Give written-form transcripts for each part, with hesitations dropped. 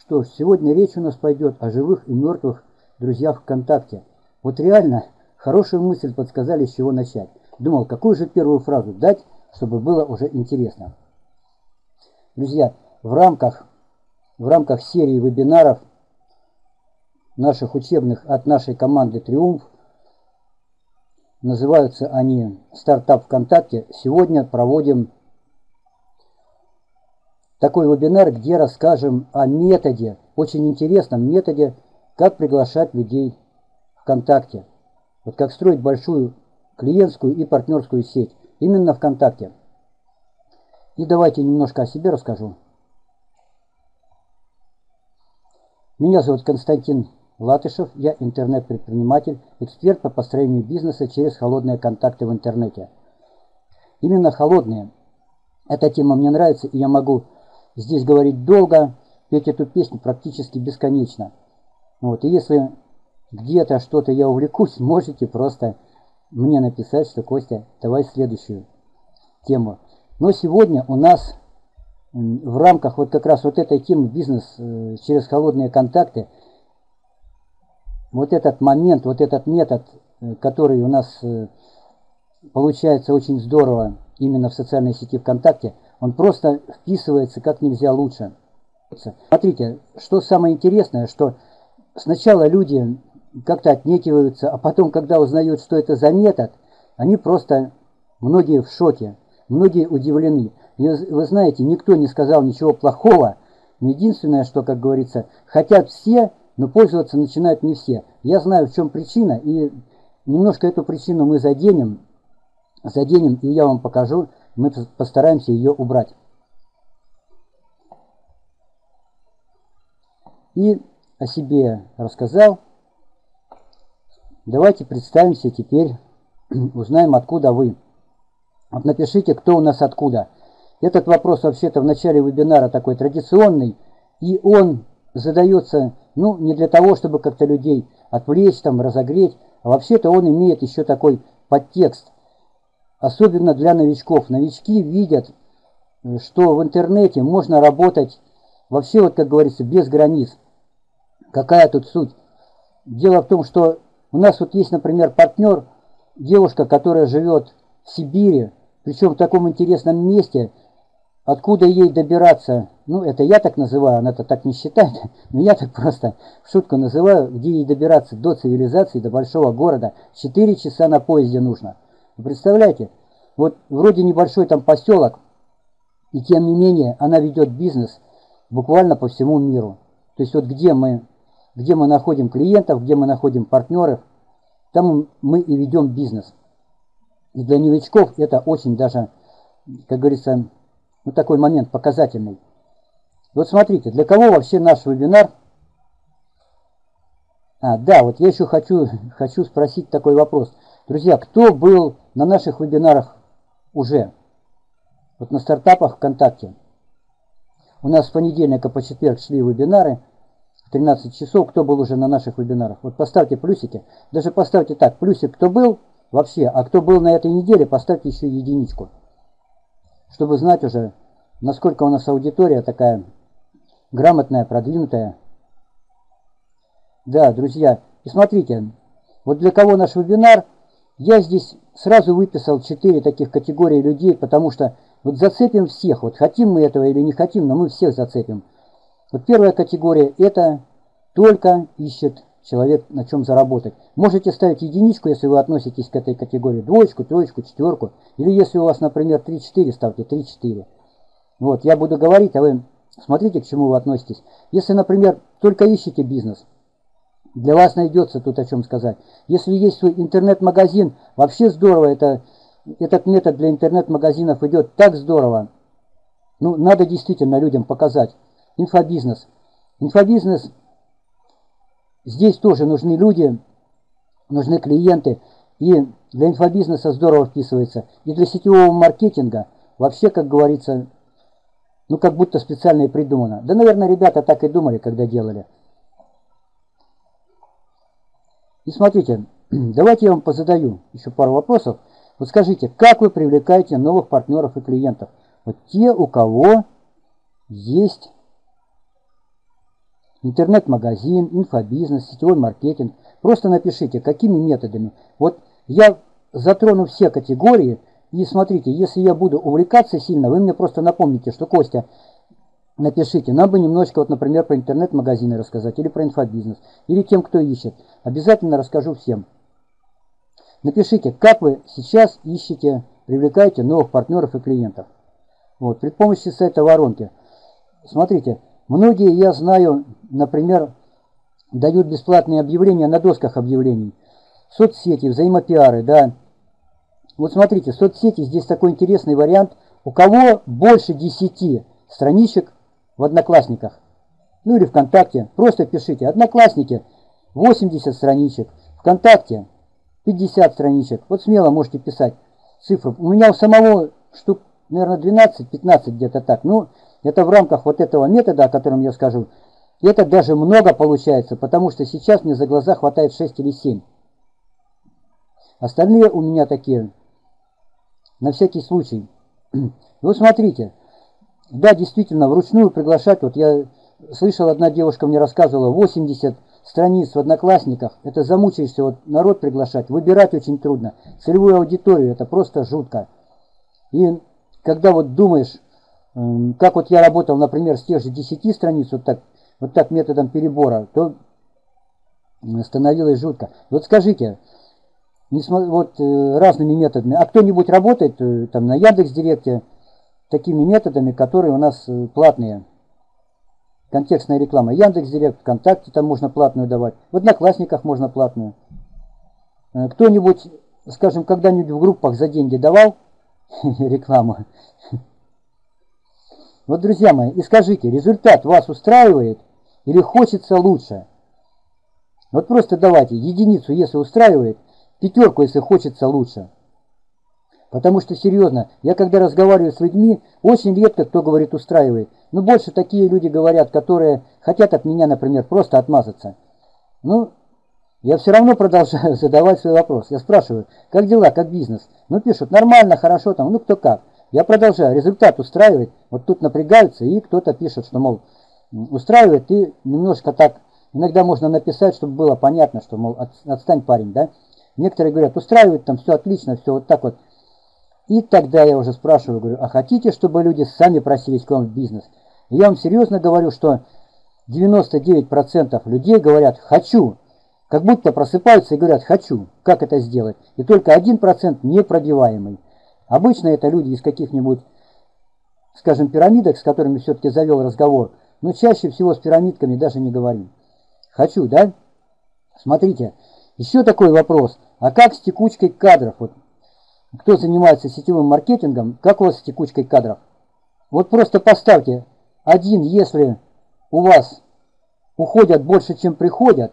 Что ж, сегодня речь у нас пойдет о живых и мертвых друзьях ВКонтакте. Вот реально хорошую мысль подсказали, с чего начать. Думал, какую же первую фразу дать, чтобы было уже интересно. Друзья, в рамках серии вебинаров наших учебных от нашей команды «Триумф», называются они «Стартап ВКонтакте», сегодня проводим такой вебинар, где расскажем о методе, очень интересном методе, как приглашать людей ВКонтакте. Вот как строить большую клиентскую и партнерскую сеть именно ВКонтакте. И давайте немножко о себе расскажу. Меня зовут Константин Латышев, я интернет-предприниматель, эксперт по построению бизнеса через холодные контакты в интернете. Именно холодные. Эта тема мне нравится, и я могу здесь говорить долго, петь эту песню практически бесконечно. Вот, и если где-то что-то я увлекусь, можете просто мне написать, что Костя, давай следующую тему. Но сегодня у нас в рамках вот как раз вот этой темы бизнес через холодные контакты, вот этот момент, вот этот метод, который у нас получается очень здорово именно в социальной сети ВКонтакте, он просто вписывается как нельзя лучше. Смотрите, что самое интересное, что сначала люди как-то отнекиваются, а потом, когда узнают, что это за метод, они просто, многие в шоке, многие удивлены. И вы знаете, никто не сказал ничего плохого, но единственное, что, как говорится, хотят все, но пользоваться начинают не все. Я знаю, в чем причина, и немножко эту причину мы заденем, и я вам покажу, мы постараемся ее убрать. И о себе рассказал. Давайте представимся теперь, узнаем, откуда вы. Вот напишите, кто у нас откуда. Этот вопрос вообще-то в начале вебинара такой традиционный, и он задается, не для того, чтобы как-то людей отвлечь, разогреть, а вообще-то он имеет еще такой подтекст. Особенно для новичков. Новички видят, что в интернете можно работать вообще, вот как говорится, без границ. Какая тут суть? Дело в том, что у нас вот есть, например, партнер, девушка, которая живет в Сибири, причем в таком интересном месте, откуда ей добираться, это я так называю, она-то так не считает, но я так просто в шутку называю, где ей добираться до цивилизации, до большого города, 4 часа на поезде нужно. Вы представляете, вот вроде небольшой там поселок, и тем не менее она ведет бизнес буквально по всему миру. То есть вот где мы находим клиентов, где мы находим партнеров, там мы и ведем бизнес. И для новичков это очень даже, как говорится, такой момент показательный. Вот смотрите, для кого вообще наш вебинар? Вот я еще хочу спросить такой вопрос. Друзья, кто был на наших вебинарах уже? Вот на стартапах ВКонтакте. У нас с понедельника по четверг шли вебинары в 13 часов. Кто был уже на наших вебинарах? Вот поставьте плюсики. Даже поставьте так, плюсик, кто был вообще, а кто был на этой неделе, поставьте еще единичку. Чтобы знать уже, насколько у нас аудитория такая грамотная, продвинутая. Да, друзья, и смотрите, вот для кого наш вебинар, я здесь сразу выписал 4 таких категории людей, потому что вот зацепим всех, вот хотим мы этого или не хотим, но мы всех зацепим. Вот первая категория, это только ищет человек на чем заработать. Можете ставить единичку, если вы относитесь к этой категории, двоечку, троечку, четверку, или если у вас, например, 3-4, ставьте 3-4. Вот, я буду говорить, а вы смотрите, к чему вы относитесь. Если, например, только ищете бизнес, для вас найдется тут о чем сказать. Если есть свой интернет-магазин, вообще здорово, этот метод для интернет-магазинов идет так здорово. Надо действительно людям показать. Инфобизнес. Инфобизнес, здесь тоже нужны люди, нужны клиенты. И для инфобизнеса здорово вписывается. И для сетевого маркетинга вообще, как говорится, как будто специально и придумано. Да, наверное, ребята так и думали, когда делали. И смотрите, давайте я вам позадаю еще пару вопросов. Вот скажите, как вы привлекаете новых партнеров и клиентов? Вот те, у кого есть интернет-магазин, инфобизнес, сетевой маркетинг. Просто напишите, какими методами. Вот я затрону все категории, и смотрите, если я буду увлекаться сильно, вы мне просто напомните, что, Костя, напишите, нам бы немножечко, вот, например, про интернет-магазины рассказать, или про инфобизнес, или тем, кто ищет. Обязательно расскажу всем. Напишите, как вы сейчас ищете, привлекаете новых партнеров и клиентов. Вот, при помощи сайта воронки. Смотрите, многие, я знаю, например, дают бесплатные объявления на досках объявлений. Соцсети, взаимопиары, да. Вот смотрите, соцсети, здесь такой интересный вариант. У кого больше 10 страничек в Одноклассниках, ну или ВКонтакте, просто пишите. Одноклассники 80 страничек, ВКонтакте 50 страничек. Вот смело можете писать цифру. У меня у самого штук, наверное, 12-15 где-то так. Ну, это в рамках вот этого метода, о котором я скажу. Это даже много получается, потому что сейчас мне за глаза хватает 6 или 7. Остальные у меня такие, на всякий случай. Вот смотрите. Да, действительно, вручную приглашать. Вот я слышал, одна девушка мне рассказывала, 80 страниц в Одноклассниках. Это замучаешься, вот народ приглашать. Выбирать очень трудно. Целевую аудиторию, это просто жутко. И когда вот думаешь, как вот я работал, например, с тех же 10 страниц, вот так методом перебора, то становилось жутко. Вот скажите, вот разными методами, а кто-нибудь работает там на Яндекс.Директе такими методами, которые у нас платные? Контекстная реклама. Яндекс.Директ, ВКонтакте там можно платную давать, в Одноклассниках можно платную. Кто-нибудь, скажем, когда-нибудь в группах за деньги давал рекламу? Вот, друзья мои, и скажите, результат вас устраивает или хочется лучше? Вот просто давайте единицу, если устраивает, 5, если хочется лучше. Потому что, серьезно, я когда разговариваю с людьми, очень редко кто говорит устраивает. Но больше такие люди говорят, которые хотят от меня, например, просто отмазаться. Ну, я все равно продолжаю задавать свой вопрос. Я спрашиваю, как дела, как бизнес? Ну, пишут, нормально, хорошо, там, ну, кто как. Я продолжаю, результат устраивает. Вот тут напрягаются, и кто-то пишет, что, мол, устраивает, и немножко так, иногда можно написать, чтобы было понятно, что, мол, отстань, парень, да. Некоторые говорят, устраивает, там, все отлично, все вот так вот. И тогда я уже спрашиваю, говорю, а хотите, чтобы люди сами просились к вам в бизнес? И я вам серьезно говорю, что 99% людей говорят «хочу», как будто просыпаются и говорят «хочу». Как это сделать? И только 1% непробиваемый. Обычно это люди из каких-нибудь, скажем, пирамидок, с которыми все-таки завел разговор, но чаще всего с пирамидками даже не говорим. Хочу, да? Смотрите, еще такой вопрос. А как с текучкой кадров? Вот, кто занимается сетевым маркетингом, как у вас с текучкой кадров? Вот просто поставьте 1, если у вас уходят больше, чем приходят,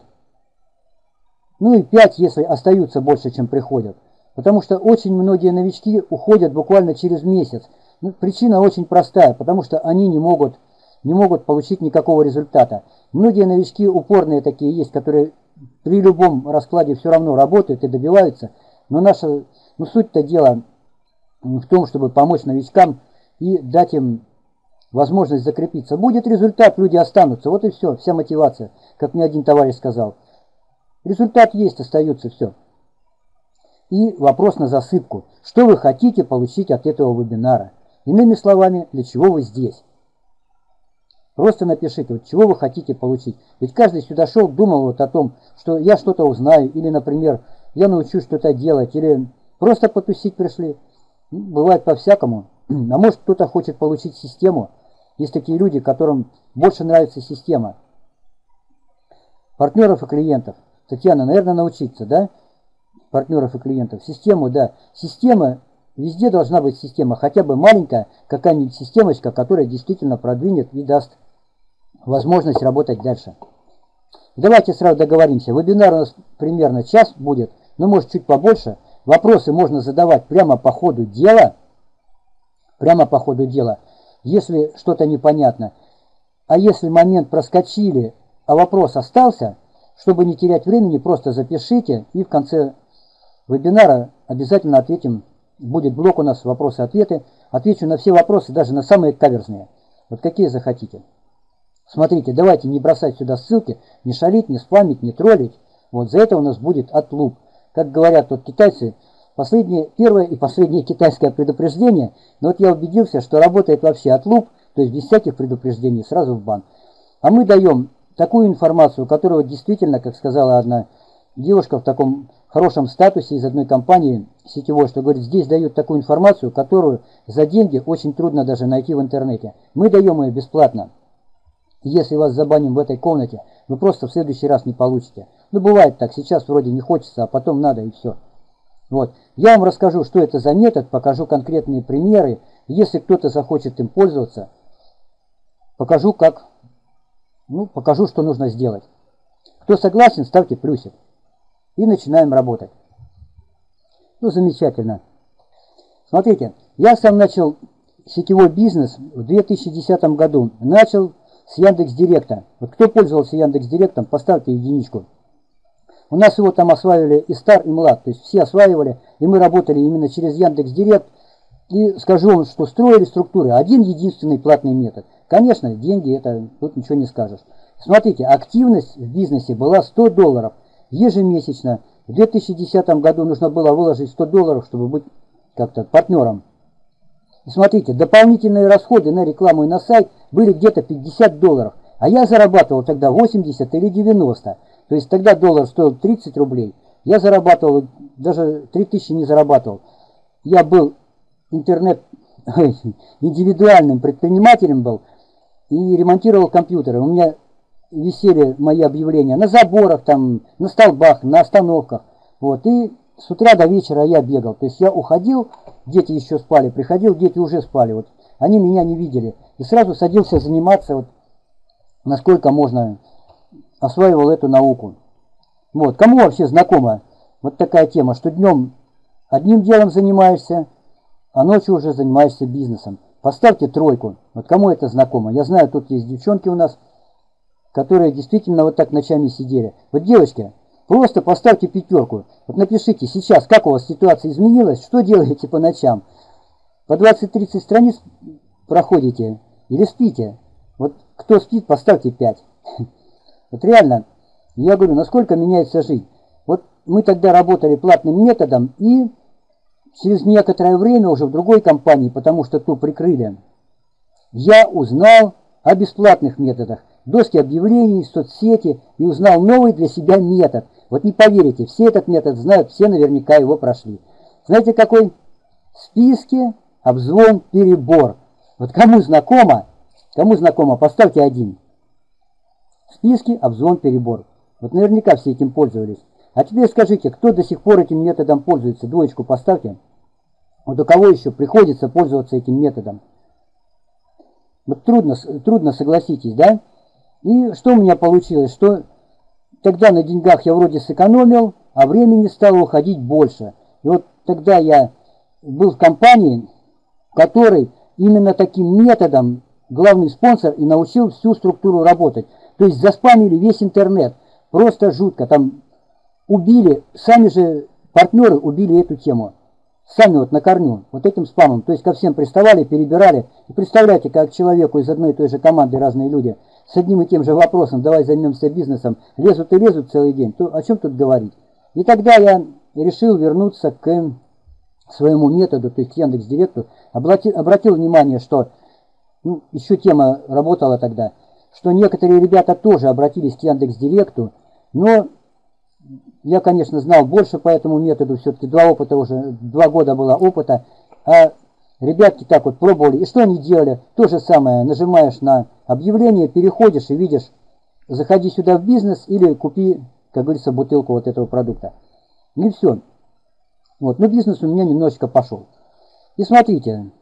ну и 5, если остаются больше, чем приходят. Потому что очень многие новички уходят буквально через месяц. Ну, причина очень простая, потому что они не могут получить никакого результата. Многие новички упорные такие есть, которые при любом раскладе все равно работают и добиваются. Но суть-то дела в том, чтобы помочь новичкам и дать им возможность закрепиться. Будет результат, люди останутся. Вот и все, вся мотивация, как мне один товарищ сказал. Результат есть, остается все. И вопрос на засыпку. Что вы хотите получить от этого вебинара? Иными словами, для чего вы здесь? Просто напишите, вот чего вы хотите получить. Ведь каждый сюда шел, думал вот о том, что я что-то узнаю, или, например, я научусь что-то делать, или просто потусить пришли. Бывает по-всякому. А может, кто-то хочет получить систему. Есть такие люди, которым больше нравится система. Партнеров и клиентов. Татьяна, наверное, научиться, да? Партнеров и клиентов. Систему, да. Система, везде должна быть система. Хотя бы маленькая какая-нибудь системочка, которая действительно продвинет и даст возможность работать дальше. Давайте сразу договоримся. Вебинар у нас примерно час будет, но может чуть побольше. Вопросы можно задавать прямо по ходу дела. Прямо по ходу дела. Если что-то непонятно. А если момент проскочили, а вопрос остался, чтобы не терять времени, просто запишите, и в конце вебинара обязательно ответим. Будет блок у нас вопросы-ответы. Отвечу на все вопросы, даже на самые каверзные. Вот какие захотите. Смотрите, давайте не бросать сюда ссылки, не шалить, не спамить, не троллить. Вот за это у нас будет отлуп. Как говорят вот китайцы, первое и последнее китайское предупреждение. Но вот я убедился, что работает вообще отлуп, то есть без всяких предупреждений, сразу в бан. А мы даем такую информацию, которую действительно, как сказала одна девушка в таком хорошем статусе из одной компании сетевой, что говорит, здесь дают такую информацию, которую за деньги очень трудно даже найти в интернете. Мы даем ее бесплатно. Если вас забаним в этой комнате, вы просто в следующий раз не получите. Ну, бывает так, сейчас вроде не хочется, а потом надо и все. Вот. Я вам расскажу, что это за метод, покажу конкретные примеры. Если кто-то захочет им пользоваться, покажу, покажу, что нужно сделать. Кто согласен, ставьте плюсик. И начинаем работать. Ну, замечательно. Смотрите, я сам начал сетевой бизнес в 2010 году. Начал с Яндекс.Директа. Вот кто пользовался Яндекс.Директом, поставьте единичку. У нас его там осваивали и стар, и млад. То есть все осваивали, и мы работали именно через Яндекс.Директ. И скажу вам, что строили структуры. Один единственный платный метод. Конечно, деньги, это тут ничего не скажешь. Смотрите, активность в бизнесе была $100 ежемесячно. В 2010 году нужно было выложить $100, чтобы быть как-то партнером. И смотрите, дополнительные расходы на рекламу и на сайт были где-то $50. А я зарабатывал тогда 80 или 90. То есть тогда доллар стоил 30 рублей. Я зарабатывал, даже 3000 не зарабатывал. Я был индивидуальным предпринимателем был и ремонтировал компьютеры. У меня висели мои объявления на заборах, там, на столбах, на остановках. Вот. И с утра до вечера я бегал. То есть я уходил, дети еще спали, приходил, дети уже спали. Вот. Они меня не видели. И сразу садился заниматься, вот, насколько можно, осваивал эту науку. Вот. Кому вообще знакома вот такая тема, что днем одним делом занимаешься, а ночью уже занимаешься бизнесом? Поставьте тройку. Вот кому это знакомо? Я знаю, тут есть девчонки у нас, которые действительно вот так ночами сидели. Вот, девочки, просто поставьте пятерку. Вот напишите сейчас, как у вас ситуация изменилась, что делаете по ночам. По 20-30 страниц проходите или спите. Вот кто спит, поставьте 5. Вот реально, я говорю, насколько меняется жизнь. Вот мы тогда работали платным методом, и через некоторое время уже в другой компании, потому что ту прикрыли, я узнал о бесплатных методах. Доски объявлений, соцсети, и узнал новый для себя метод. Вот не поверите, все этот метод знают, все наверняка его прошли. Знаете какой? Списки, обзвон, перебор. Вот кому знакомо, поставьте 1. Списки, обзвон, перебор. Вот наверняка все этим пользовались. А теперь скажите, кто до сих пор этим методом пользуется? Двоечку поставьте. Вот у кого еще приходится пользоваться этим методом? Вот трудно, согласитесь, да? И что у меня получилось? Что тогда на деньгах я вроде сэкономил, а времени стало уходить больше. И вот тогда я был в компании, в которой именно таким методом главный спонсор и научил всю структуру работать. То есть заспамили весь интернет. Просто жутко. Там убили, сами же партнеры убили эту тему. Сами вот на корню, вот этим спамом. То есть ко всем приставали, перебирали. И представляете, как человеку из одной и той же команды разные люди с одним и тем же вопросом, давай займемся бизнесом, лезут и лезут целый день. То о чем тут говорить? И тогда я решил вернуться к своему методу, то есть к Яндекс.Директу. Обратил внимание, что еще тема работала тогда, что некоторые ребята тоже обратились к Яндекс.Директу, но я, конечно, знал больше по этому методу, все-таки 2 года было опыта, а ребятки так вот пробовали, и что они делали? То же самое, нажимаешь на объявление, переходишь и видишь, заходи сюда в бизнес или купи, как говорится, бутылку вот этого продукта. И все. Вот, но бизнес у меня немножечко пошел. И смотрите,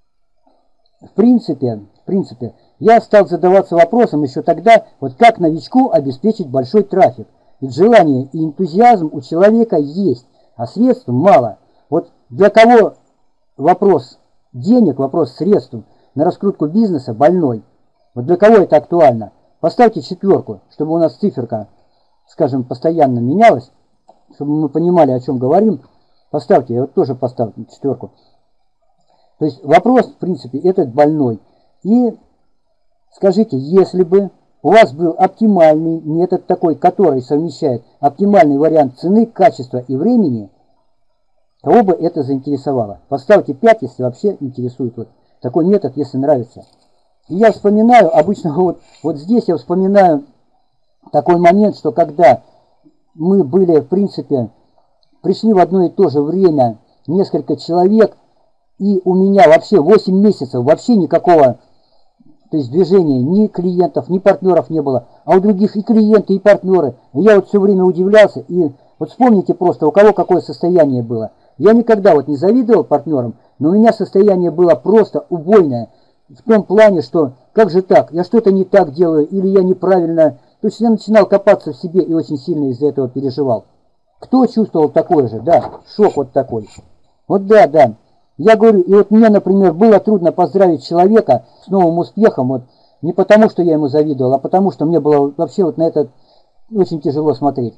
в принципе, я стал задаваться вопросом еще тогда, вот как новичку обеспечить большой трафик. Ведь желание и энтузиазм у человека есть, а средств мало. Вот для кого вопрос денег, вопрос средств на раскрутку бизнеса больной? Вот для кого это актуально? Поставьте 4, чтобы у нас циферка, скажем, постоянно менялась, чтобы мы понимали, о чем говорим. Поставьте, я вот тоже поставлю 4. То есть вопрос, в принципе, этот больной. И Скажите, если бы у вас был оптимальный метод такой, который совмещает оптимальный вариант цены, качества и времени, кого бы это заинтересовало? Поставьте 5, если вообще интересует вот такой метод, если нравится. И я вспоминаю, обычно вот здесь я вспоминаю такой момент, что когда мы были, в принципе, пришли в одно и то же время несколько человек, и у меня вообще 8 месяцев вообще никакого, то есть движения, ни клиентов, ни партнеров не было, а у других и клиенты, и партнеры. И я вот все время удивлялся, и вот вспомните просто, у кого какое состояние было. Я никогда вот не завидовал партнерам, но у меня состояние было просто убойное, в том плане, что как же так, я что-то не так делаю, или я неправильно. То есть я начинал копаться в себе и очень сильно из-за этого переживал. Кто чувствовал такое же? Да, шок вот такой. Вот да. Я говорю, и вот мне, например, было трудно поздравить человека с новым успехом, вот не потому, что я ему завидовал, а потому, что мне было вообще вот на это очень тяжело смотреть.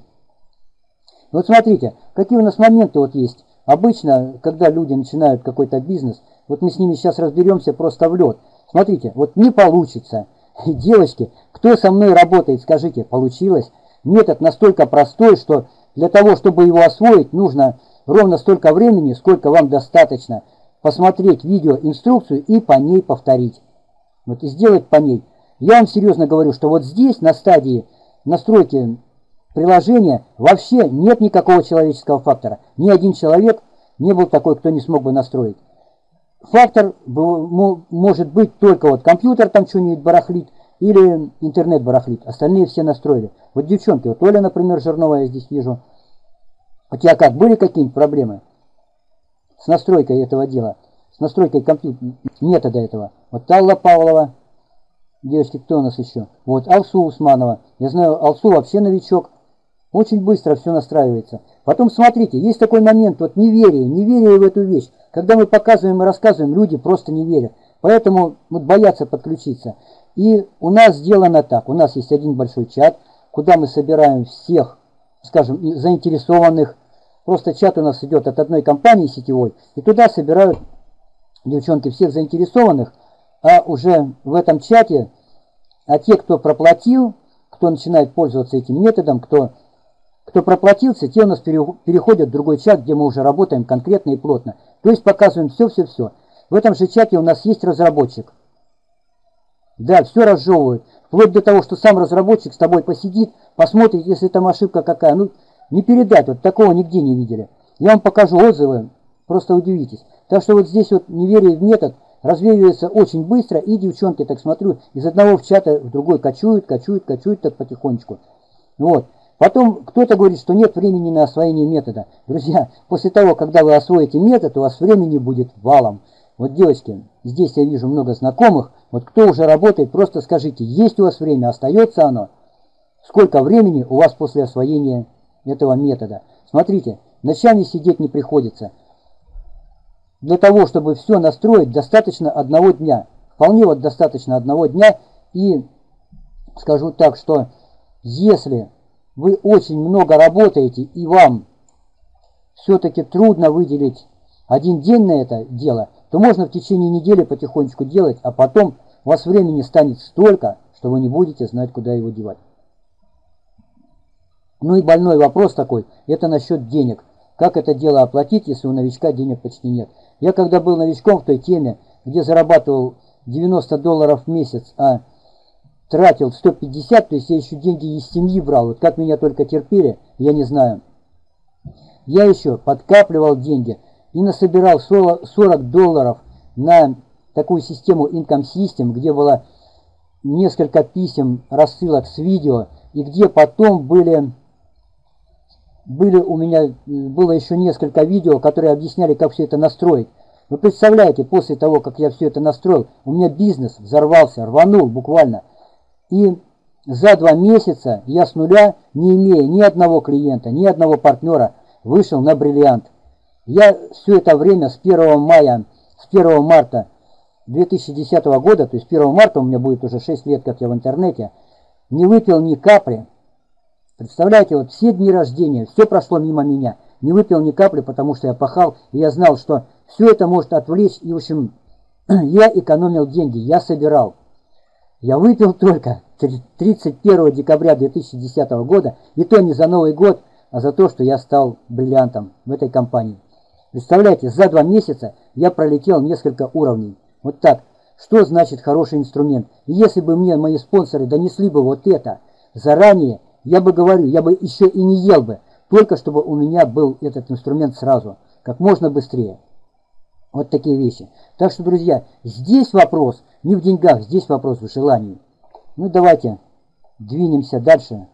Вот смотрите, какие у нас моменты вот есть. Обычно, когда люди начинают какой-то бизнес, вот мы с ними сейчас разберемся просто в лед. Смотрите, вот не получится. Девочки, кто со мной работает, скажите, получилось? Метод настолько простой, что для того, чтобы его освоить, нужно ровно столько времени, сколько вам достаточно. Посмотреть видеоинструкцию и по ней повторить. Вот и сделать по ней. Я вам серьезно говорю, что вот здесь, на стадии настройки приложения, вообще нет никакого человеческого фактора. Ни один человек не был такой, кто не смог бы настроить. Фактор может быть только вот компьютер там что-нибудь барахлит или интернет барахлит. Остальные все настроили. Вот девчонки, вот Оля, например, Жирновая я здесь вижу. У тебя как, были какие-нибудь проблемы с настройкой этого дела? С настройкой метода этого? Вот Алла Павлова. Девочки, кто у нас еще? Вот Алсу Усманова. Я знаю, Алсу вообще новичок. Очень быстро все настраивается. Потом смотрите, есть такой момент, вот неверие в эту вещь. Когда мы показываем и рассказываем, люди просто не верят. Поэтому вот боятся подключиться. И у нас сделано так. У нас есть один большой чат, куда мы собираем всех, скажем, заинтересованных. Просто чат у нас идет от одной компании сетевой. И туда собирают, девчонки, всех заинтересованных. А уже в этом чате, те, кто проплатил, кто начинает пользоваться этим методом, кто проплатился, те у нас переходят в другой чат, где мы уже работаем конкретно и плотно. То есть показываем все. В этом же чате у нас есть разработчик. Да, все разжевывают. Вплоть до того, что сам разработчик с тобой посидит, посмотрит, если там ошибка какая. Ну, не передать, вот такого нигде не видели. Я вам покажу отзывы, просто удивитесь. Так что вот здесь вот неверие в метод развеивается очень быстро, и девчонки, так смотрю, из одного в чата в другой качуют так потихонечку. Вот. Потом кто-то говорит, что нет времени на освоение метода. Друзья, после того, когда вы освоите метод, у вас времени будет валом. Вот, девочки, здесь я вижу много знакомых. Вот кто уже работает, просто скажите, есть у вас время, остается оно? Сколько времени у вас после освоения этого метода? Смотрите, ночами сидеть не приходится. Для того, чтобы все настроить, достаточно одного дня. Вполне вот достаточно одного дня. И скажу так, что если вы очень много работаете и вам все-таки трудно выделить один день на это дело, то можно в течение недели потихонечку делать, а потом у вас времени станет столько, что вы не будете знать, куда его девать. Ну и больной вопрос такой, это насчет денег. Как это дело оплатить, если у новичка денег почти нет? Я когда был новичком в той теме, где зарабатывал $90 в месяц, а тратил 150, то есть я еще деньги из семьи брал. Вот как меня только терпели, я не знаю. Я еще подкапливал деньги и насобирал $40 на такую систему Income System, где было несколько писем, рассылок с видео, и где потом было еще несколько видео, которые объясняли, как все это настроить. Вы представляете, после того, как я все это настроил, у меня бизнес взорвался, рванул буквально. И за 2 месяца я с нуля, не имея ни одного клиента, ни одного партнера, вышел на бриллиант. Я все это время с 1 марта 2010 года, то есть 1 марта у меня будет уже 6 лет, как я в интернете, не выпил ни капли. Представляете, вот все дни рождения, все прошло мимо меня. Не выпил ни капли, потому что я пахал, и я знал, что все это может отвлечь. И, в общем, я экономил деньги, я собирал. Я выпил только 31 декабря 2010 года, и то не за Новый год, а за то, что я стал бриллиантом в этой компании. Представляете, за 2 месяца я пролетел несколько уровней. Вот так. Что значит хороший инструмент? И если бы мне мои спонсоры донесли бы вот это заранее, я бы говорю, я бы еще и не ел бы, только чтобы у меня был этот инструмент сразу, как можно быстрее. Вот такие вещи. Так что, друзья, здесь вопрос не в деньгах, здесь вопрос в желании. Ну, давайте двинемся дальше.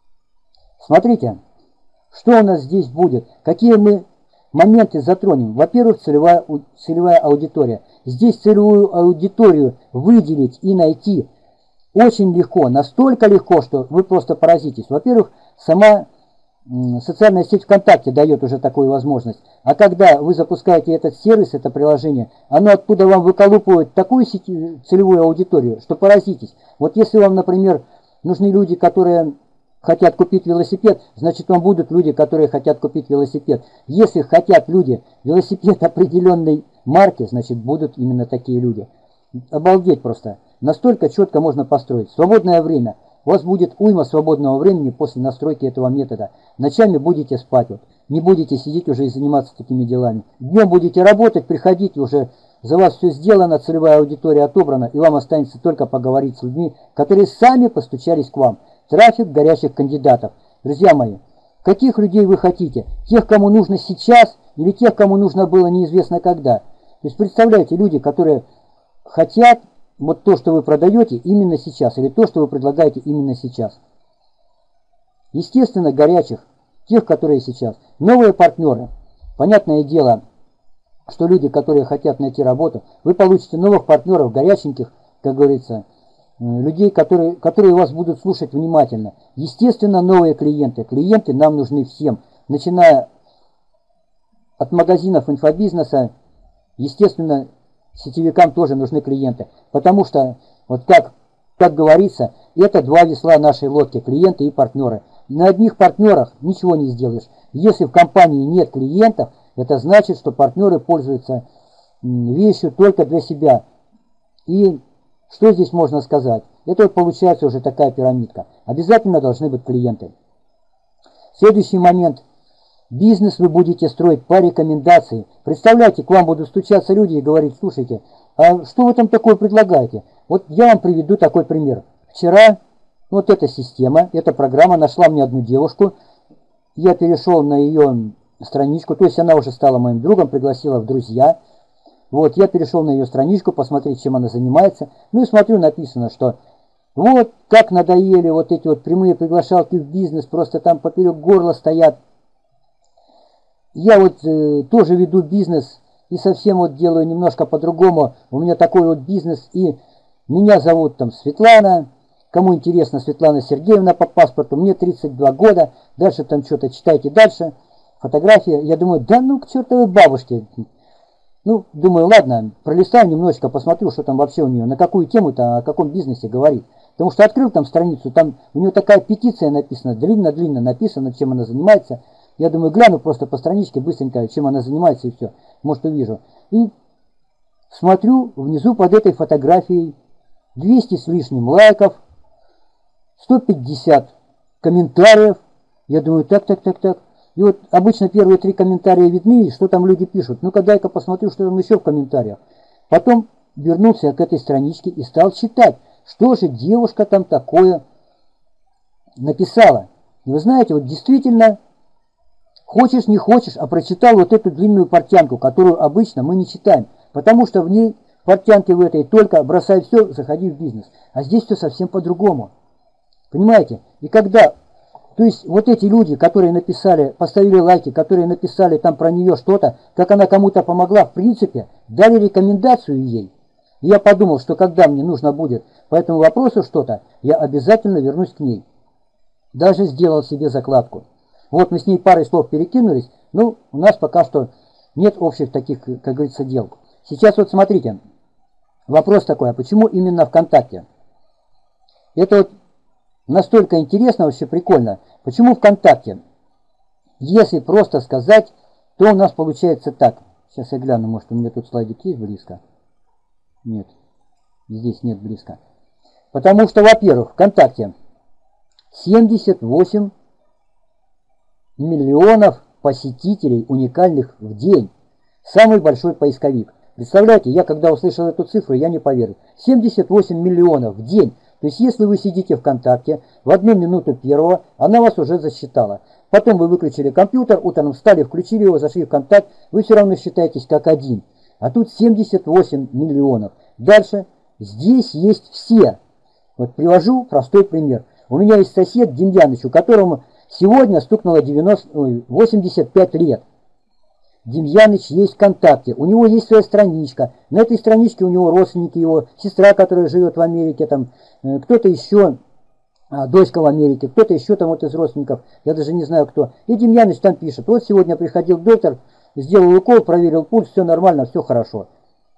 Смотрите, что у нас здесь будет, какие мы моменты затронем. Во-первых, целевая аудитория. Здесь целевую аудиторию выделить и найти очень легко, настолько легко, что вы просто поразитесь. Во-первых, сама социальная сеть ВКонтакте дает уже такую возможность. А когда вы запускаете этот сервис, это приложение, оно оттуда вам выколупывает такую целевую аудиторию, что поразитесь. Вот если вам, например, нужны люди, которые хотят купить велосипед, значит вам будут люди, которые хотят купить велосипед. Если хотят люди велосипед определенной марки, значит будут именно такие люди. Обалдеть просто. Настолько четко можно построить. Свободное время. У вас будет уйма свободного времени после настройки этого метода. Ночами будете спать. Вот. Не будете сидеть уже и заниматься такими делами. Днем будете работать, приходите уже. За вас все сделано, целевая аудитория отобрана, и вам останется только поговорить с людьми, которые сами постучались к вам. Трафик горячих кандидатов. Друзья мои, каких людей вы хотите? Тех, кому нужно сейчас, или тех, кому нужно было неизвестно когда? То есть представляете, люди, которые хотят вот то, что вы продаете именно сейчас, или то, что вы предлагаете именно сейчас. Естественно, горячих, тех, которые сейчас. Новые партнеры. Понятное дело, что люди, которые хотят найти работу, вы получите новых партнеров, горяченьких, как говорится, людей, которые вас будут слушать внимательно. Естественно, новые клиенты. Клиенты нам нужны всем. Начиная от магазинов инфобизнеса, естественно, сетевикам тоже нужны клиенты. Потому что, вот как говорится, это 2 весла нашей лодки, клиенты и партнеры. На одних партнерах ничего не сделаешь. Если в компании нет клиентов, это значит, что партнеры пользуются вещью только для себя. И что здесь можно сказать? Это вот получается уже такая пирамидка. Обязательно должны быть клиенты. Следующий момент. Бизнес вы будете строить по рекомендации. Представляете, к вам будут стучаться люди и говорить: слушайте, а что вы там такое предлагаете? Вот я вам приведу такой пример. Вчера вот эта система, эта программа нашла мне одну девушку. Я перешел на ее страничку, то есть она уже стала моим другом, пригласила в друзья. Вот, я перешел на ее страничку, посмотреть, чем она занимается. Ну и смотрю, написано, что вот как надоели вот эти вот прямые приглашалки в бизнес, просто там поперек горла стоят. Я вот тоже веду бизнес и совсем вот делаю немножко по-другому. У меня такой вот бизнес, и меня зовут там Светлана. Кому интересно, Светлана Сергеевна по паспорту, мне 32 года. Дальше там что-то читайте дальше. Фотография. Я думаю, да ну к чертовой бабушке. Ну, думаю, ладно, пролистаю немножечко, посмотрю, что там вообще у нее, на какую тему-то, о каком бизнесе говорит. Потому что открыл там страницу, там у нее такая петиция написана, длинно-длинно написано, чем она занимается. Я думаю, гляну просто по страничке быстренько, чем она занимается, и все. Может, увижу. И смотрю, внизу под этой фотографией 200 с лишним лайков, 150 комментариев. Я думаю, так. И вот обычно первые 3 комментария видны, и что там люди пишут. Ну-ка, дай-ка посмотрю, что там еще в комментариях. Потом вернулся к этой страничке и стал читать, что же девушка там такое написала. И вы знаете, вот действительно, хочешь не хочешь, а прочитал вот эту длинную портянку, которую обычно мы не читаем. Потому что в ней, портянке в этой, только бросай все, заходи в бизнес. А здесь все совсем по-другому. Понимаете? И когда... То есть вот эти люди, которые написали, поставили лайки, которые написали там про нее что-то, как она кому-то помогла, в принципе, дали рекомендацию ей. И я подумал, что когда мне нужно будет по этому вопросу что-то, я обязательно вернусь к ней. Даже сделал себе закладку. Вот мы с ней парой слов перекинулись, ну, у нас пока что нет общих таких, как говорится, дел. Сейчас вот смотрите, вопрос такой, а почему именно ВКонтакте? Это вот настолько интересно, вообще прикольно. Почему ВКонтакте? Если просто сказать, то у нас получается так. Сейчас я гляну, может у меня тут слайдик есть близко? Нет, здесь нет близко. Потому что, во-первых, ВКонтакте 78 миллионов посетителей уникальных в день. Самый большой поисковик. Представляете, я когда услышал эту цифру, я не поверил. 78 миллионов в день. То есть, если вы сидите ВКонтакте, в 1 минуту первого, она вас уже засчитала. Потом вы выключили компьютер, утром встали, включили его, зашли в ВКонтакт, вы все равно считаетесь как один. А тут 78 миллионов. Дальше, здесь есть все. Вот привожу простой пример. У меня есть сосед Демьяныч, у которому сегодня стукнуло 85 лет. Демьяныч есть ВКонтакте, у него есть своя страничка. На этой страничке у него родственники, его сестра, которая живет в Америке, там кто-то еще, дочка в Америке, кто-то еще там вот из родственников, я даже не знаю кто. И Демьяныч там пишет: вот сегодня приходил доктор, сделал укол, проверил пульс, все нормально, все хорошо.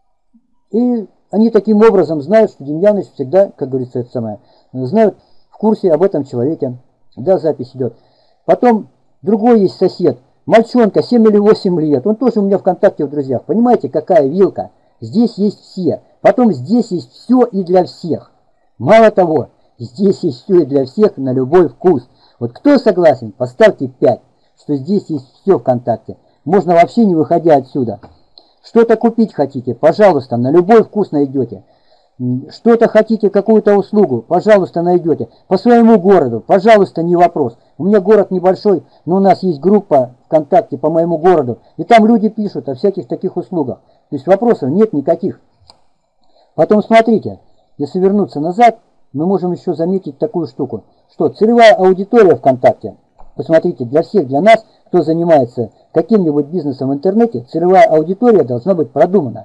И они таким образом знают, что Демьяныч всегда, как говорится, это самое, знают в курсе об этом человеке. Да, запись идет. Потом другой есть сосед, мальчонка, 7 или 8 лет, он тоже у меня ВКонтакте в друзьях. Понимаете, какая вилка? Здесь есть все. Потом здесь есть все и для всех. Мало того, здесь есть все и для всех на любой вкус. Вот кто согласен, поставьте 5, что здесь есть все ВКонтакте. Можно вообще не выходя отсюда. Что-то купить хотите, пожалуйста, на любой вкус найдете. Что-то хотите, какую-то услугу, пожалуйста, найдете. По своему городу, пожалуйста, не вопрос. У меня город небольшой, но у нас есть группа ВКонтакте по моему городу. И там люди пишут о всяких таких услугах. То есть вопросов нет никаких. Потом смотрите, если вернуться назад, мы можем еще заметить такую штуку. Что целевая аудитория ВКонтакте, посмотрите, для всех, для нас, кто занимается каким-нибудь бизнесом в интернете, целевая аудитория должна быть продумана.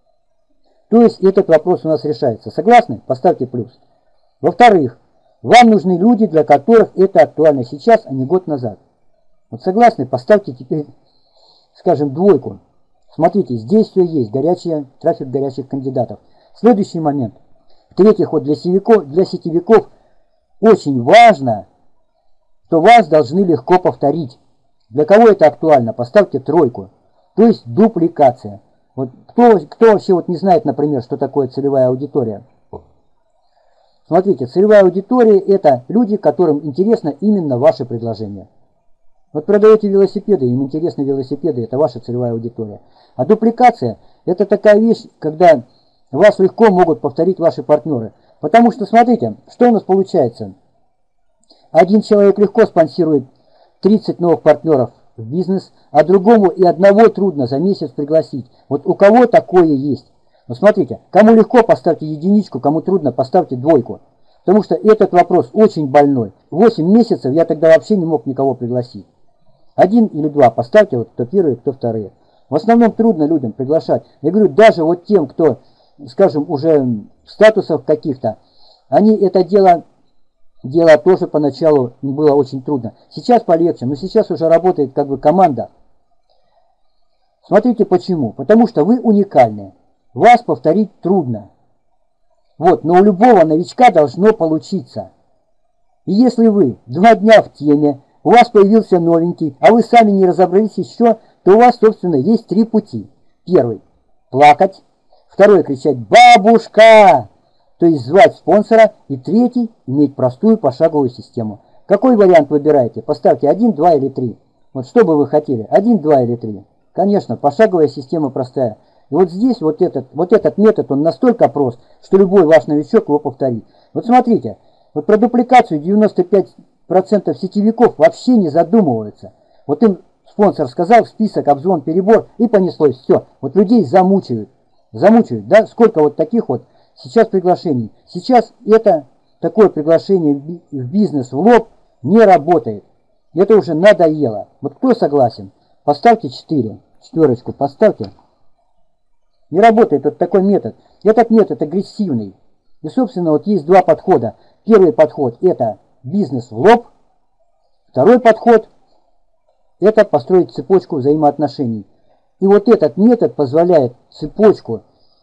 То есть этот вопрос у нас решается. Согласны? Поставьте плюс. Во-вторых, вам нужны люди, для которых это актуально сейчас, а не год назад. Вот согласны? Поставьте теперь, скажем, 2. Смотрите, здесь все есть, трафик горячих кандидатов. Следующий момент. В-третьих, вот для сетевиков очень важно, что вас должны легко повторить. Для кого это актуально? Поставьте 3. То есть дупликация. Вот кто вообще вот не знает, например, что такое целевая аудитория? Смотрите, целевая аудитория – это люди, которым интересно именно ваше предложение. Вот продаете велосипеды, им интересны велосипеды, это ваша целевая аудитория. А дупликация – это такая вещь, когда вас легко могут повторить ваши партнеры. Потому что, смотрите, что у нас получается. Один человек легко спонсирует 30 новых партнеров в бизнес, а другому и одного трудно за месяц пригласить. Вот у кого такое есть? Ну смотрите, кому легко, поставьте 1, кому трудно, поставьте 2. Потому что этот вопрос очень больной. 8 месяцев я тогда вообще не мог никого пригласить. 1 или 2 поставьте, вот кто первые, кто вторые. В основном трудно людям приглашать. Я говорю, даже вот тем, кто, скажем, уже в статусах каких-то, они это дело тоже поначалу было очень трудно. Сейчас полегче, но сейчас уже работает как бы команда. Смотрите почему. Потому что вы уникальны. Вас повторить трудно. Вот, но у любого новичка должно получиться. И если вы 2 дня в теме, у вас появился новенький, а вы сами не разобрались еще, то у вас, собственно, есть 3 пути. 1 – плакать. 2 – кричать «Бабушка!», то есть звать спонсора. И 3 – иметь простую пошаговую систему. Какой вариант выбираете? Поставьте 1, 2 или 3. Вот что бы вы хотели? 1, 2 или 3? Конечно, пошаговая система простая. И вот здесь вот этот метод, он настолько прост, что любой ваш новичок его повторит. Вот смотрите, вот про дупликацию 95% сетевиков вообще не задумываются. Вот им спонсор сказал, список, обзвон, перебор, и понеслось все. Вот людей замучают, да, сколько вот таких вот сейчас приглашений. Сейчас это такое приглашение в бизнес в лоб не работает. Это уже надоело. Вот кто согласен? Поставьте 4. 4 поставьте. Не работает вот такой метод. Этот метод агрессивный. И, собственно, вот есть 2 подхода. Первый подход – это бизнес в лоб. Второй подход – это построить цепочку взаимоотношений. И вот этот метод позволяет цепочку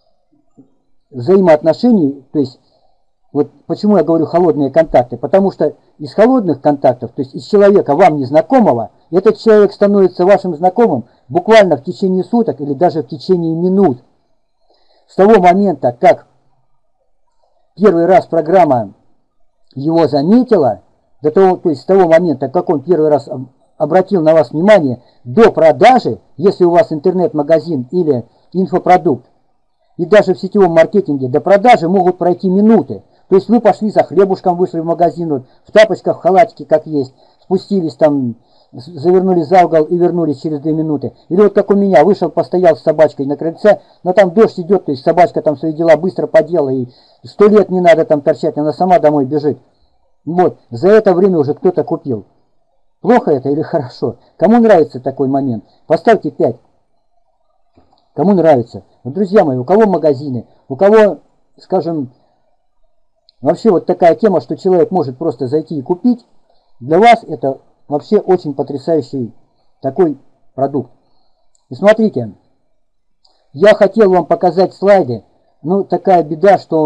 взаимоотношений, то есть, вот почему я говорю холодные контакты, потому что из холодных контактов, то есть из человека вам незнакомого, этот человек становится вашим знакомым буквально в течение суток или даже в течение минут. С того момента, как первый раз программа его заметила, то есть с того момента, как он первый раз обратил на вас внимание, до продажи, если у вас интернет-магазин или инфопродукт, и даже в сетевом маркетинге до продажи могут пройти минуты. То есть вы пошли за хлебушком, вышли в магазин, вот, в тапочках, в халатике, как есть, спустились там, завернули за угол и вернулись через 2 минуты. Или вот как у меня, вышел, постоял с собачкой на крыльце, но там дождь идет, то есть собачка там свои дела быстро поделала, и 100 лет не надо там торчать, она сама домой бежит. Вот, за это время уже кто-то купил. Плохо это или хорошо? Кому нравится такой момент? Поставьте 5. Кому нравится? Вот, друзья мои, у кого магазины, у кого, скажем, вообще вот такая тема, что человек может просто зайти и купить, для вас это вообще очень потрясающий такой продукт. И смотрите, я хотел вам показать слайды, но такая беда, что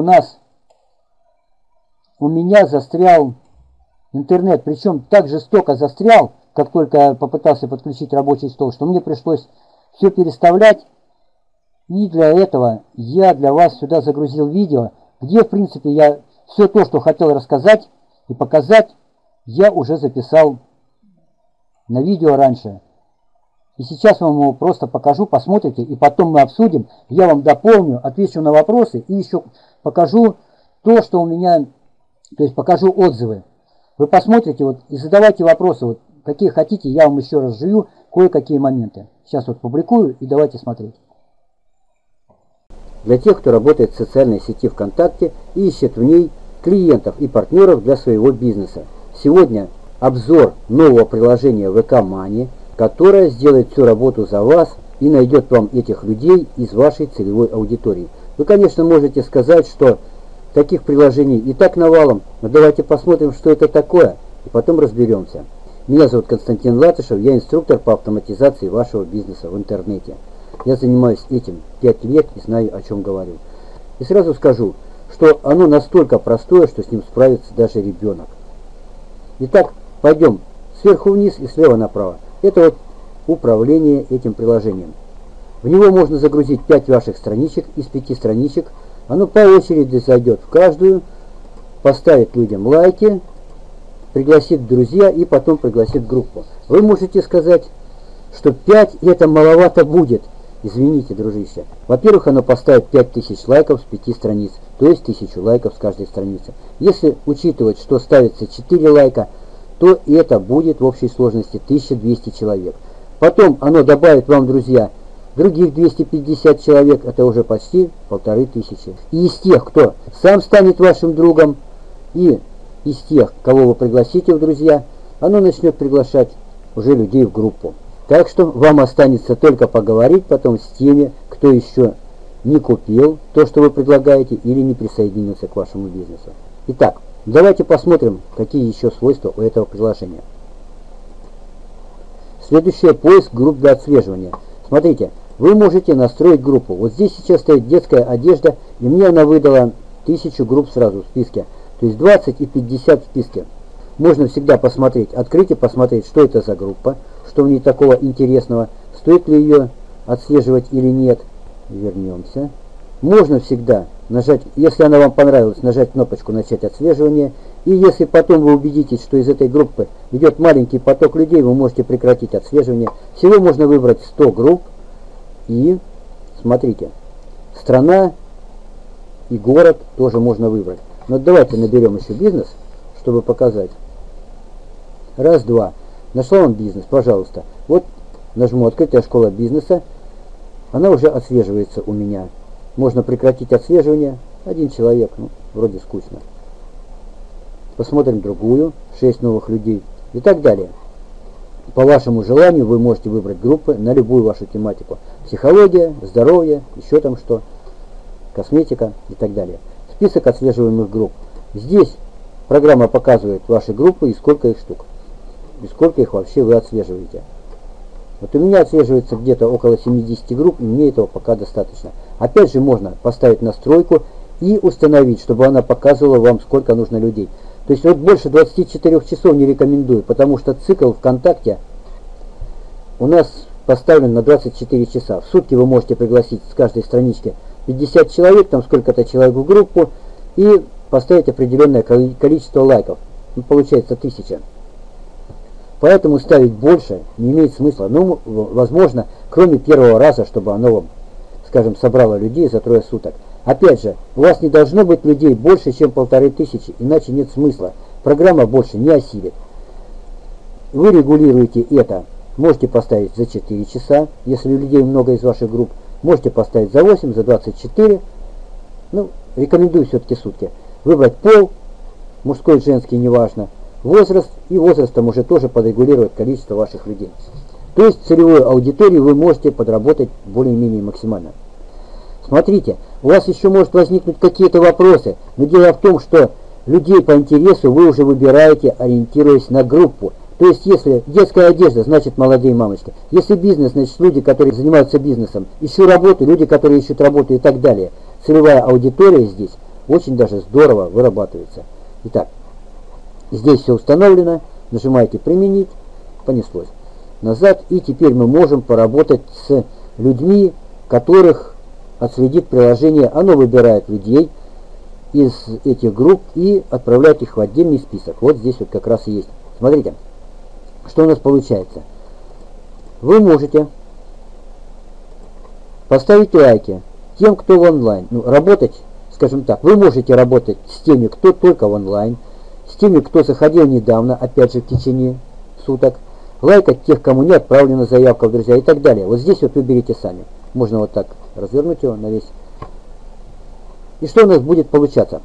у меня застрял интернет, причем так жестоко застрял, как только я попытался подключить рабочий стол, что мне пришлось все переставлять. И для этого я для вас сюда загрузил видео, где, в принципе, я все то, что хотел рассказать и показать, я уже записал на видео раньше. И сейчас вам его просто покажу, посмотрите, и потом мы обсудим. Я вам дополню, отвечу на вопросы и еще покажу то, что у меня, то есть покажу отзывы. Вы посмотрите вот и задавайте вопросы, вот, какие хотите, я вам еще раз живу кое-какие моменты. Сейчас вот публикую и давайте смотреть. Для тех, кто работает в социальной сети ВКонтакте и ищет в ней клиентов и партнеров для своего бизнеса. Сегодня обзор нового приложения VK Money, которое сделает всю работу за вас и найдет вам этих людей из вашей целевой аудитории. Вы, конечно, можете сказать, что таких приложений и так навалом, но давайте посмотрим, что это такое, и потом разберемся. Меня зовут Константин Латышев, я инструктор по автоматизации вашего бизнеса в интернете. Я занимаюсь этим 5 лет и знаю, о чем говорю. И сразу скажу, что оно настолько простое, что с ним справится даже ребенок. Итак, пойдем сверху вниз и слева направо. Это вот управление этим приложением. В него можно загрузить 5 ваших страничек из 5 страничек. Оно по очереди зайдет в каждую, поставит людям лайки, пригласит в друзья и потом пригласит в группу. Вы можете сказать, что 5 это маловато будет. Извините, дружище. Во-первых, оно поставит 5000 лайков с 5 страниц, то есть 1000 лайков с каждой страницы. Если учитывать, что ставится 4 лайка, то это будет в общей сложности 1200 человек. Потом оно добавит вам, друзья, других 250 человек, это уже почти 1500. И из тех, кто сам станет вашим другом, и из тех, кого вы пригласите в друзья, оно начнет приглашать уже людей в группу. Так что вам останется только поговорить потом с теми, кто еще не купил то, что вы предлагаете, или не присоединился к вашему бизнесу. Итак, давайте посмотрим, какие еще свойства у этого приложения. Следующее — поиск групп для отслеживания. Смотрите, вы можете настроить группу. Вот здесь сейчас стоит детская одежда, и мне она выдала 1000 групп сразу в списке. То есть 20 и 50 в списке. Можно всегда посмотреть, открыть и посмотреть, что это за группа, что в ней такого интересного, стоит ли ее отслеживать или нет. Вернемся. Можно всегда нажать, если она вам понравилась, нажать кнопочку «Начать отслеживание». И если потом вы убедитесь, что из этой группы идет маленький поток людей, вы можете прекратить отслеживание. Всего можно выбрать 100 групп. И смотрите, страна и город тоже можно выбрать. Но давайте наберем еще бизнес, чтобы показать. Раз, два. Нашла вам бизнес, пожалуйста. Вот нажму «Открытая школа бизнеса». Она уже отслеживается у меня. Можно прекратить отслеживание. 1 человек, ну, вроде скучно. Посмотрим другую. 6 новых людей и так далее. По вашему желанию вы можете выбрать группы на любую вашу тематику. Психология, здоровье, еще там что, косметика и так далее. Список отслеживаемых групп. Здесь программа показывает ваши группы и сколько их штук. И сколько их вообще вы отслеживаете. Вот у меня отслеживается где-то около 70 групп, и мне этого пока достаточно. Опять же можно поставить настройку и установить, чтобы она показывала вам, сколько нужно людей. То есть вот больше 24 часов не рекомендую, потому что цикл ВКонтакте у нас поставлен на 24 часа. В сутки вы можете пригласить с каждой странички 50 человек, там сколько-то человек в группу, и поставить определенное количество лайков. Ну, получается 1000. Поэтому ставить больше не имеет смысла. Ну, возможно, кроме первого раза, чтобы оно вам, скажем, собрало людей за 3 суток. Опять же, у вас не должно быть людей больше, чем 1500, иначе нет смысла. Программа больше не осилит. Вы регулируете это. Можете поставить за 4 часа, если людей много из ваших групп. Можете поставить за 8, за 24. Ну, рекомендую все-таки сутки. Выбрать пол, мужской, женский, неважно. Возраст, и возрастом уже тоже подрегулировать количество ваших людей. То есть целевую аудиторию вы можете подработать более-менее максимально. Смотрите, у вас еще может возникнуть какие-то вопросы, но дело в том, что людей по интересу вы уже выбираете, ориентируясь на группу. То есть, если детская одежда, значит молодые мамочки. Если бизнес, значит люди, которые занимаются бизнесом. Ищу работу, люди, которые ищут работу и так далее. Целевая аудитория здесь очень даже здорово вырабатывается. Итак, здесь все установлено. Нажимаете «Применить». Понеслось назад. И теперь мы можем поработать с людьми, которых отследит приложение. Оно выбирает людей из этих групп и отправляет их в отдельный список. Вот здесь вот как раз и есть. Смотрите, что у нас получается. Вы можете поставить лайки тем, кто в онлайн. Ну, работать, скажем так, вы можете работать с теми, кто только в онлайн, с теми, кто заходил недавно, опять же в течение суток, лайкать тех, кому не отправлена заявка в друзья и так далее. Вот здесь вот выберите сами. Можно вот так развернуть его на весь. И что у нас будет получаться?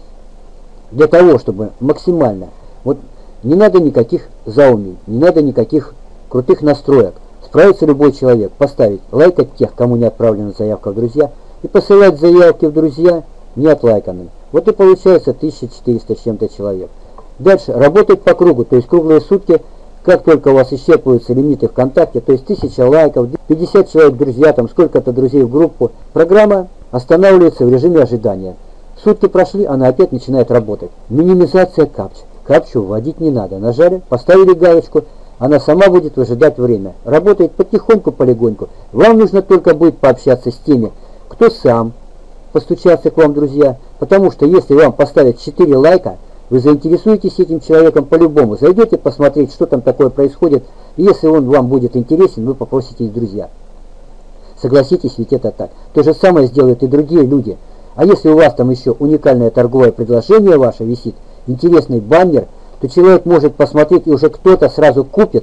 Для того, чтобы максимально, вот не надо никаких заумий, не надо никаких крутых настроек. Справится любой человек, поставить лайкать тех, кому не отправлена заявка в друзья, и посылать заявки в друзья не отлайканным. Вот и получается 1400 с чем-то человек. Дальше работать по кругу, то есть круглые сутки. Как только у вас исчерпываются лимиты ВКонтакте, то есть 1000 лайков, 50 человек друзья, там сколько-то друзей в группу, программа останавливается в режиме ожидания. Сутки прошли, она опять начинает работать. Минимизация капч. Капчу вводить не надо. Нажали, поставили галочку, она сама будет выжидать время. Работает потихоньку, полегоньку. Вам нужно только будет пообщаться с теми, кто сам постучался к вам, друзья. Потому что если вам поставят 4 лайка, вы заинтересуетесь этим человеком по-любому. Зайдете посмотреть, что там такое происходит. И если он вам будет интересен, вы попроситесь в друзья. Согласитесь, ведь это так. То же самое сделают и другие люди. А если у вас там еще уникальное торговое предложение ваше висит, интересный баннер, то человек может посмотреть, и уже кто-то сразу купит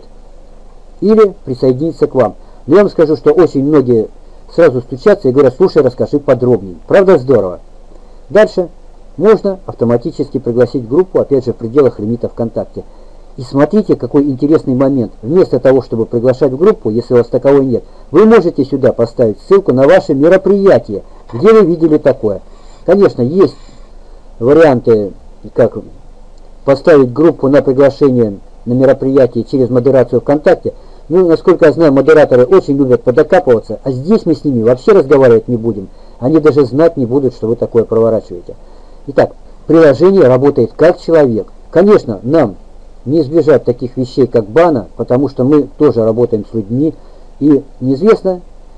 или присоединится к вам. Но я вам скажу, что очень многие сразу стучатся и говорят: слушай, расскажи подробнее. Правда, здорово. Дальше можно автоматически пригласить группу, опять же, в пределах лимита ВКонтакте. И смотрите, какой интересный момент. Вместо того, чтобы приглашать в группу, если у вас таковой нет, вы можете сюда поставить ссылку на ваше мероприятие, где вы видели такое. Конечно, есть варианты, как поставить группу на приглашение на мероприятие через модерацию ВКонтакте. Ну, насколько я знаю, модераторы очень любят подокапываться, а здесь мы с ними вообще разговаривать не будем. Они даже знать не будут, что вы такое проворачиваете. Итак, приложение работает как человек. Конечно, нам не избежать таких вещей, как бана, потому что мы тоже работаем с людьми, и неизвестно,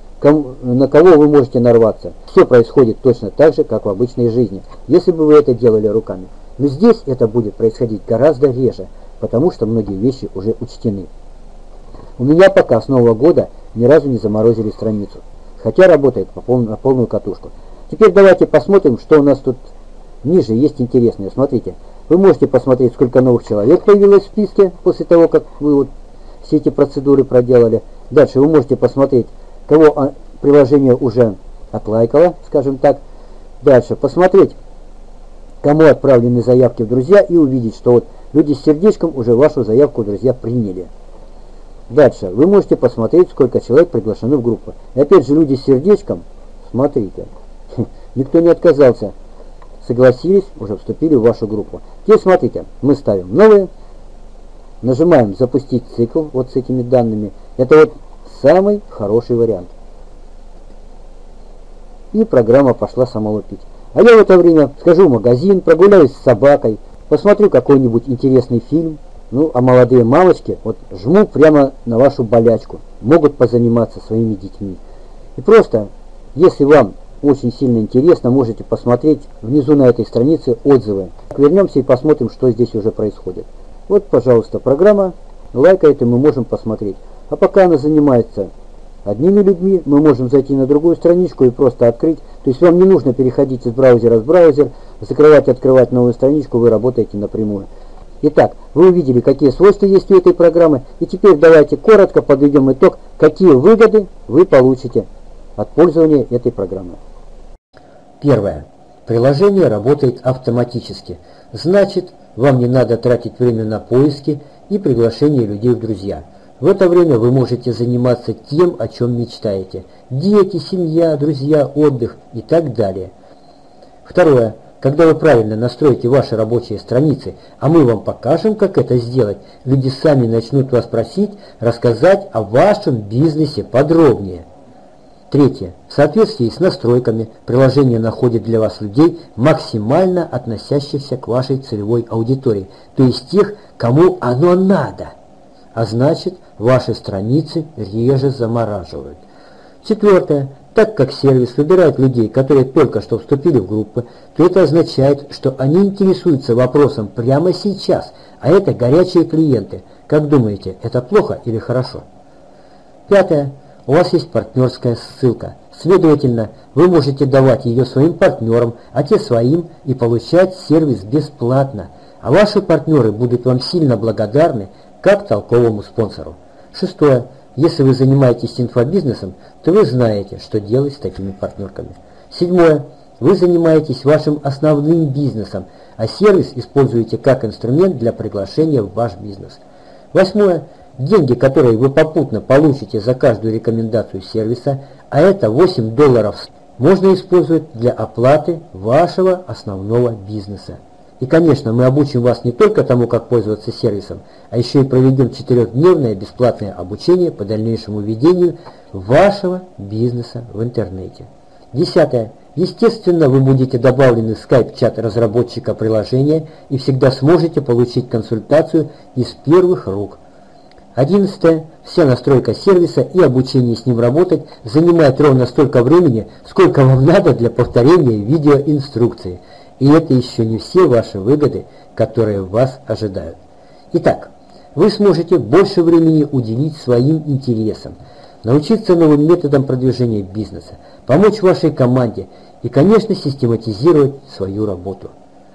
на кого вы можете нарваться. Все происходит точно так же, как в обычной жизни, если бы вы это делали руками. Но здесь это будет происходить гораздо реже, потому что многие вещи уже учтены. У меня пока с Нового года ни разу не заморозили страницу, хотя работает на полную катушку. Теперь давайте посмотрим, что у нас тут ниже есть интересное. Смотрите, вы можете посмотреть, сколько новых человек появилось в списке после того, как вы вот все эти процедуры проделали. Дальше вы можете посмотреть, кого приложение уже отлайкало, скажем так. Дальше посмотреть, кому отправлены заявки в друзья, и увидеть, что вот люди с сердечком уже вашу заявку в друзья приняли. Дальше вы можете посмотреть, сколько человек приглашены в группу. И опять же, люди с сердечком, смотрите, никто не отказался. Согласились, уже вступили в вашу группу. Теперь смотрите, мы ставим новые, нажимаем запустить цикл вот с этими данными. Это вот самый хороший вариант. И программа пошла сама лупить. А я в это время схожу в магазин, прогуляюсь с собакой, посмотрю какой-нибудь интересный фильм. Ну, а молодые мамочки вот жму прямо на вашу болячку, могут позаниматься своими детьми. И просто, если вам очень сильно интересно, можете посмотреть внизу на этой странице отзывы. Вернемся и посмотрим, что здесь уже происходит. Вот, пожалуйста, программа лайкает, и мы можем посмотреть. А пока она занимается одними людьми, мы можем зайти на другую страничку и просто открыть. То есть вам не нужно переходить из браузера в браузер, закрывать, открывать новую страничку, вы работаете напрямую. Итак, вы увидели, какие свойства есть у этой программы, и теперь давайте коротко подведем итог, какие выгоды вы получите от пользования этой программой. Первое. Приложение работает автоматически. Значит, вам не надо тратить время на поиски и приглашение людей в друзья. В это время вы можете заниматься тем, о чем мечтаете. Дети, семья, друзья, отдых и так далее. Второе. Когда вы правильно настроите ваши рабочие страницы, а мы вам покажем, как это сделать, люди сами начнут вас просить рассказать о вашем бизнесе подробнее. Третье. В соответствии с настройками приложение находит для вас людей, максимально относящихся к вашей целевой аудитории, то есть тех, кому оно надо. А значит, ваши страницы реже замораживают. Четвертое. Так как сервис выбирает людей, которые только что вступили в группы, то это означает, что они интересуются вопросом прямо сейчас, а это горячие клиенты. Как думаете, это плохо или хорошо? Пятое. У вас есть партнерская ссылка. Следовательно, вы можете давать ее своим партнерам, а те своим, и получать сервис бесплатно. А ваши партнеры будут вам сильно благодарны, как толковому спонсору. Шестое. Если вы занимаетесь инфобизнесом, то вы знаете, что делать с такими партнерками. Седьмое. Вы занимаетесь вашим основным бизнесом, а сервис используете как инструмент для приглашения в ваш бизнес. Восьмое. Деньги, которые вы попутно получите за каждую рекомендацию сервиса, а это $8, можно использовать для оплаты вашего основного бизнеса. И, конечно, мы обучим вас не только тому, как пользоваться сервисом, а еще и проведем 4-дневное бесплатное обучение по дальнейшему ведению вашего бизнеса в интернете. Десятое. Естественно, вы будете добавлены в скайп-чат разработчика приложения и всегда сможете получить консультацию из первых рук. 11. Вся настройка сервиса и обучение с ним работать занимает ровно столько времени, сколько вам надо для повторения видеоинструкции. И это еще не все ваши выгоды, которые вас ожидают. Итак, вы сможете больше времени уделить своим интересам, научиться новым методам продвижения бизнеса, помочь вашей команде и, конечно, систематизировать свою работу.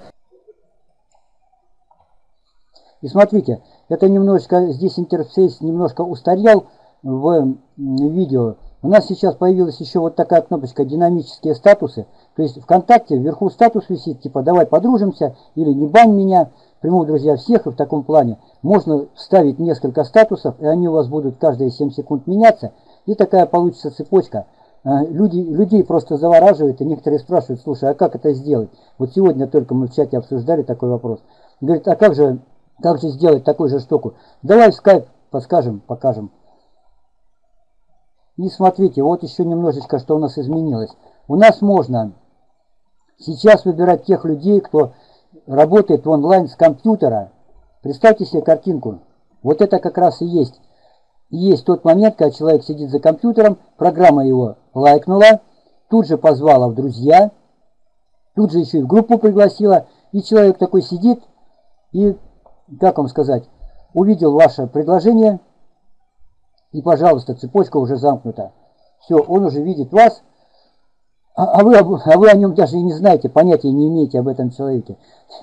И смотрите, это немножечко, здесь интерфейс немножко устарел в видео. У нас сейчас появилась еще вот такая кнопочка «Динамические статусы». То есть ВКонтакте вверху статус висит, типа «Давай подружимся» или «Не бань меня», «Приму, друзья, всех», и в таком плане. Можно вставить несколько статусов, и они у вас будут каждые 7 секунд меняться, и такая получится цепочка. Людей просто завораживает, и некоторые спрашивают: слушай, а как это сделать? Вот сегодня только мы в чате обсуждали такой вопрос. Говорит, а как же сделать такую же штуку? Давай в скайп подскажем, покажем. И смотрите, вот еще немножечко, что у нас изменилось. У нас можно сейчас выбирать тех людей, кто работает в онлайн с компьютера. Представьте себе картинку. Вот это как раз и есть. Есть тот момент, когда человек сидит за компьютером, программа его лайкнула, тут же позвала в друзья, тут же еще и в группу пригласила, и человек такой сидит и, как вам сказать, увидел ваше предложение, и, пожалуйста, цепочка уже замкнута. Все, он уже видит вас, а вы о нем даже и не знаете, понятия не имеете об этом человеке.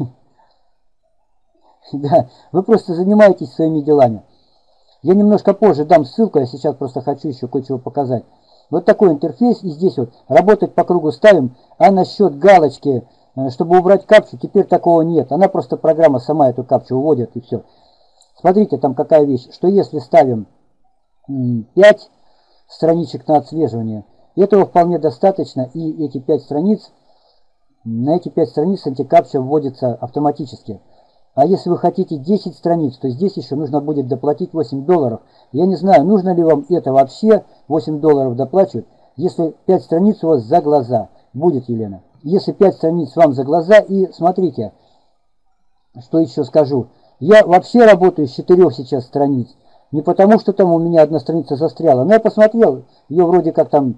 Да, вы просто занимаетесь своими делами. Я немножко позже дам ссылку, я сейчас просто хочу еще кое-чего показать. Вот такой интерфейс, и здесь вот работать по кругу ставим, а насчет галочки, чтобы убрать капчу, теперь такого нет. Она просто, программа сама эту капчу уводит, и все. Смотрите, там какая вещь, что если ставим 5 страничек на отслеживание, этого вполне достаточно, и эти 5 страниц, на эти 5 страниц антикапча вводится автоматически. А если вы хотите 10 страниц, то здесь еще нужно будет доплатить $8. Я не знаю, нужно ли вам это вообще, $8 доплачивать, если 5 страниц у вас за глаза. Будет, Елена. Если 5 страниц вам за глаза, и смотрите, что еще скажу. Я вообще работаю с 4 сейчас страниц. Не потому, что там у меня одна страница застряла, но я посмотрел, ее вроде как там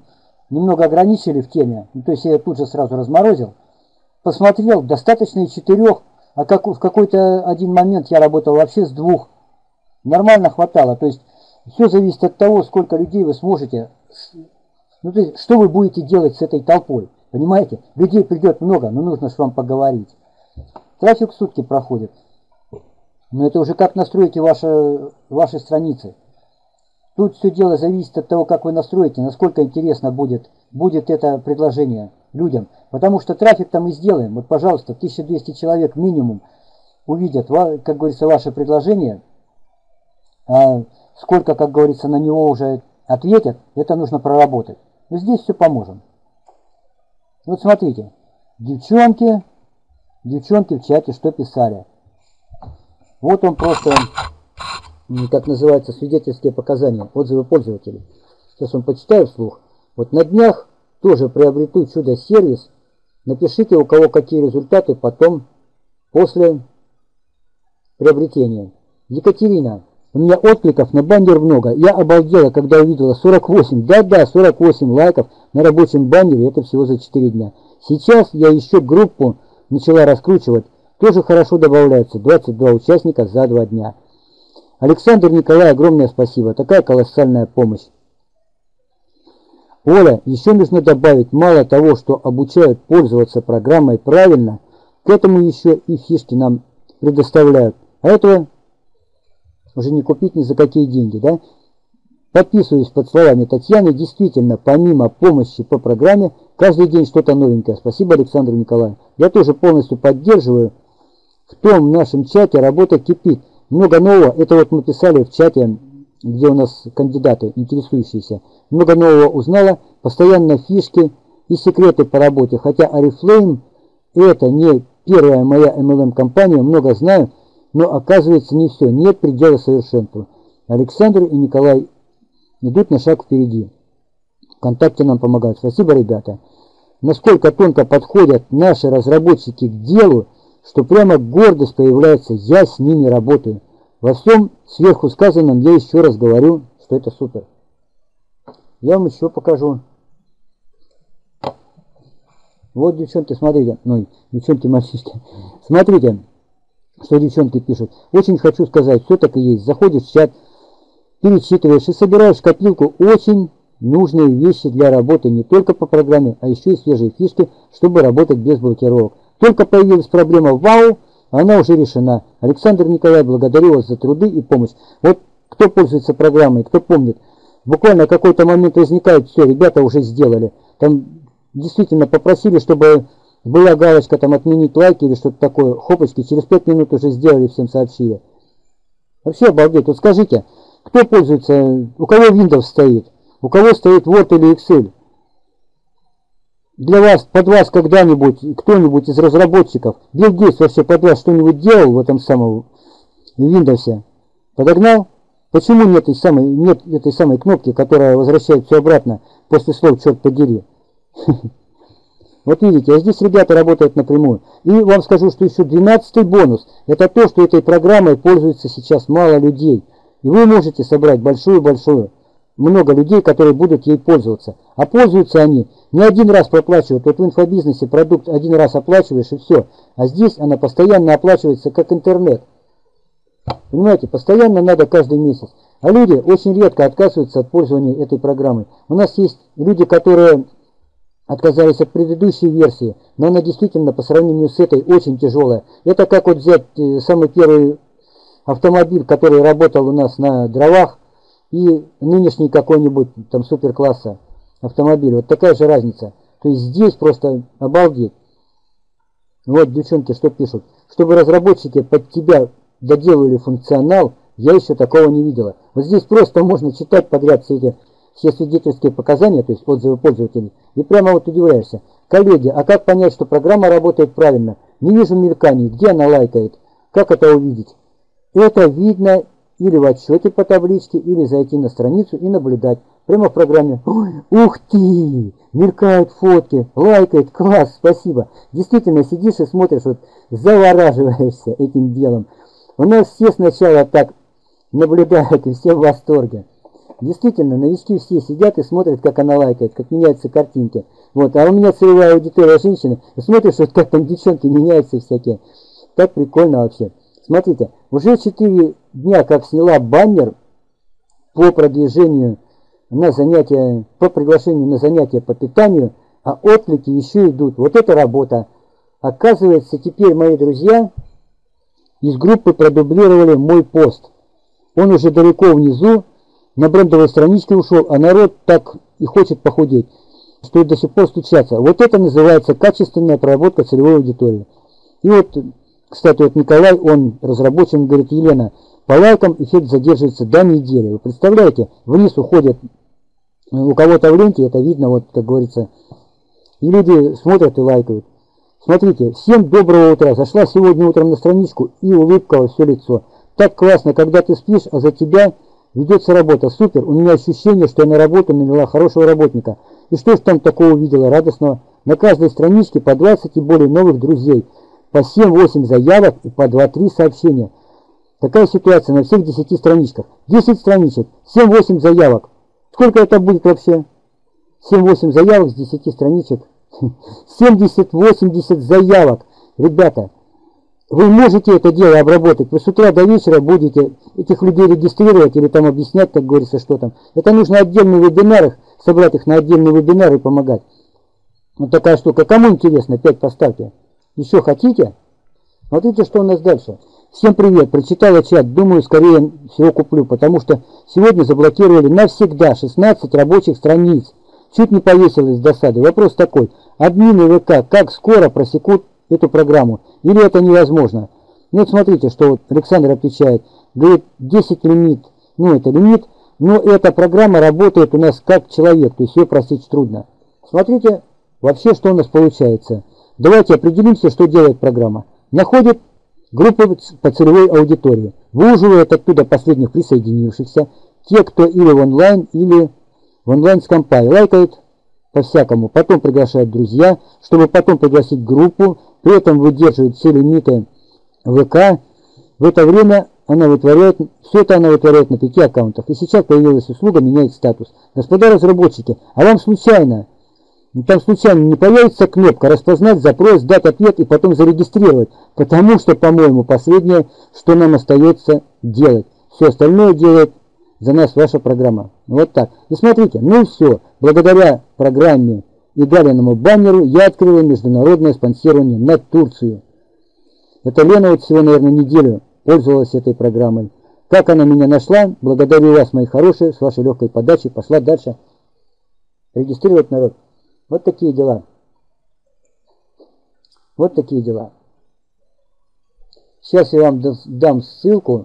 немного ограничили в теме, ну, то есть я тут же сразу разморозил, посмотрел, достаточно и 4, а в какой-то один момент я работал вообще с 2. Нормально хватало, то есть все зависит от того, сколько людей вы сможете, ну, то есть, что вы будете делать с этой толпой, понимаете? Людей придет много, но нужно же вам поговорить. Трафик в сутки проходит, но это уже как настроите ваши страницы. Тут все дело зависит от того, как вы настроите, насколько интересно будет это предложение людям. Потому что трафик-то мы сделаем. Вот, пожалуйста, 1200 человек минимум увидят, как говорится, ваше предложение. А сколько, как говорится, на него уже ответят, это нужно проработать. Но здесь все поможем. Вот смотрите, девчонки в чате что писали. Вот он просто, как называется, свидетельские показания, отзывы пользователей. Сейчас он почитаю вслух. Вот на днях тоже приобрету чудо-сервис. Напишите, у кого какие результаты потом, после приобретения. Екатерина, у меня откликов на баннер много. Я обалдела, когда увидела 48. Да-да, 48 лайков на рабочем баннере. Это всего за 4 дня. Сейчас я еще группу начала раскручивать. Тоже хорошо добавляется. 22 участника за 2 дня. Александр, Николай, огромное спасибо. Такая колоссальная помощь. Оля, еще нужно добавить, мало того, что обучают пользоваться программой правильно, к этому еще и фишки нам предоставляют. А этого уже не купить ни за какие деньги, да? Подписываюсь под словами Татьяны. Действительно, помимо помощи по программе, каждый день что-то новенькое. Спасибо, Александру Николаю. Я тоже полностью поддерживаю. В том нашем чате работа кипит. Много нового. Это вот мы писали в чате, где у нас кандидаты, интересующиеся. Много нового узнала. Постоянно фишки и секреты по работе. Хотя Oriflame это не первая моя MLM-компания. Много знаю. Но оказывается не все. Нет предела совершенству. Александр и Николай идут на шаг впереди. ВКонтакте нам помогают. Спасибо, ребята. Насколько тонко подходят наши разработчики к делу, что прямо гордость появляется. Я с ними работаю. Во всем сверху сказанном я еще раз говорю, что это супер. Я вам еще покажу. Вот, девчонки, смотрите. Ну, девчонки, мальчишки. Смотрите, что девчонки пишут. Очень хочу сказать, все так и есть. Заходишь в чат, перечитываешь и собираешь в копилку очень нужные вещи для работы не только по программе, а еще и свежие фишки, чтобы работать без блокировок. Только появилась проблема «Вау!», она уже решена. Александр Николай, благодарю вас за труды и помощь. Вот кто пользуется программой, кто помнит, буквально какой-то момент возникает, все, ребята уже сделали. Там действительно попросили, чтобы была галочка там отменить лайки или что-то такое, хопочки, через 5 минут уже сделали, всем сообщили. Вообще обалдеть. Вот скажите, кто пользуется, у кого Windows стоит, у кого стоит Word или Excel? Для вас, под вас когда-нибудь, кто-нибудь из разработчиков, Билл Гейтс вообще под вас что-нибудь делал в этом самом Windows? Подогнал? Почему нет этой самой кнопки, которая возвращает все обратно после слов «черт подери»? Вот видите, а здесь ребята работают напрямую. И вам скажу, что еще 12-й бонус. Это то, что этой программой пользуется сейчас мало людей. И вы можете собрать большую-большую, много людей, которые будут ей пользоваться. А пользуются они не один раз проплачивают. Вот в инфобизнесе продукт один раз оплачиваешь и все. А здесь она постоянно оплачивается как интернет. Понимаете, постоянно надо каждый месяц. А люди очень редко отказываются от пользования этой программой. У нас есть люди, которые отказались от предыдущей версии, но она действительно по сравнению с этой очень тяжелая. Это как вот взять самый первый автомобиль, который работал у нас на дровах, и нынешний какой-нибудь там суперкласса автомобиль. Вот такая же разница. То есть здесь просто обалдеть. Вот девчонки что пишут. Чтобы разработчики под тебя доделали функционал, я еще такого не видела. Вот здесь просто можно читать подряд все свидетельские показания, то есть отзывы пользователей, и прямо вот удивляешься. Коллеги, а как понять, что программа работает правильно? Не вижу мельканий, где она лайкает? Как это увидеть? Это видно или в отчете по табличке, или зайти на страницу и наблюдать. Прямо в программе. Ой, ух ты! Мелькают фотки, лайкает, класс, спасибо. Действительно, сидишь и смотришь, вот завораживаешься этим делом. У нас все сначала так наблюдают и все в восторге. Действительно, новички все сидят и смотрят, как она лайкает, как меняются картинки. Вот, а у меня целевая аудитория женщины, и смотришь, вот как там девчонки меняются всякие. Так прикольно вообще. Смотрите, уже 4 дня как сняла баннер по продвижению на занятия, по приглашению на занятия по питанию, а отклики еще идут. Вот это работа. Оказывается, теперь мои друзья из группы продублировали мой пост. Он уже далеко внизу, на брендовой страничке ушел, а народ так и хочет похудеть, что до сих пор стучатся. Вот это называется качественная проработка целевой аудитории. И вот, кстати, вот Николай, он разработчик, он говорит: Елена, по лайкам эффект задерживается до недели. Вы представляете, вниз уходит у кого-то в ленте, это видно, вот как говорится, и люди смотрят и лайкают. Смотрите, всем доброго утра. Зашла сегодня утром на страничку, и улыбка во все лицо. Так классно, когда ты спишь, а за тебя ведется работа. Супер, у меня ощущение, что я на работу наняла хорошего работника. И что ж там такого увидела радостного? На каждой страничке по 20 и более новых друзей, по 7-8 заявок и по 2-3 сообщения. Такая ситуация на всех 10 страничках. 10 страничек, 7-8 заявок. Сколько это будет вообще? 7-8 заявок с 10 страничек. 70-80 заявок. Ребята, вы можете это дело обработать. Вы с утра до вечера будете этих людей регистрировать или там объяснять, как говорится, что там. Это нужно отдельные вебинары, собрать их на отдельные вебинары и помогать. Вот такая штука. Кому интересно? 5 поставьте. Еще хотите? Смотрите, что у нас дальше. Всем привет. Прочитала чат. Думаю, скорее всего куплю, потому что сегодня заблокировали навсегда 16 рабочих страниц. Чуть не повесилась с досады. Вопрос такой. Админы ВК как скоро просекут эту программу? Или это невозможно? Вот смотрите, что вот Александр отвечает. Говорит, 10 лимит. Ну, это лимит. Но эта программа работает у нас как человек. То есть ее просечь трудно. Смотрите, вообще, что у нас получается. Давайте определимся, что делает программа. Находит группы по целевой аудитории. Выуживает оттуда последних присоединившихся. Те, кто или в онлайн, или в онлайн-скомпае. Лайкает по-всякому. Потом приглашает друзья, чтобы потом пригласить группу. При этом выдерживает все лимиты ВК. В это время она вытворяет, все это она вытворяет на 5 аккаунтах. И сейчас появилась услуга менять статус. Господа разработчики, а вам случайно, там случайно не появится кнопка распознать запрос, дать ответ и потом зарегистрировать. Потому что, по-моему, последнее, что нам остается делать. Все остальное делает за нас ваша программа. Вот так. И смотрите, ну и все. Благодаря программе и Галиному баннеру я открыла международное спонсирование на Турцию. Это Лена вот всего, наверное, неделю пользовалась этой программой. Как она меня нашла? Благодарю вас, мои хорошие, с вашей легкой подачей. Пошла дальше регистрировать народ. Вот такие дела. Вот такие дела. Сейчас я вам дам ссылку.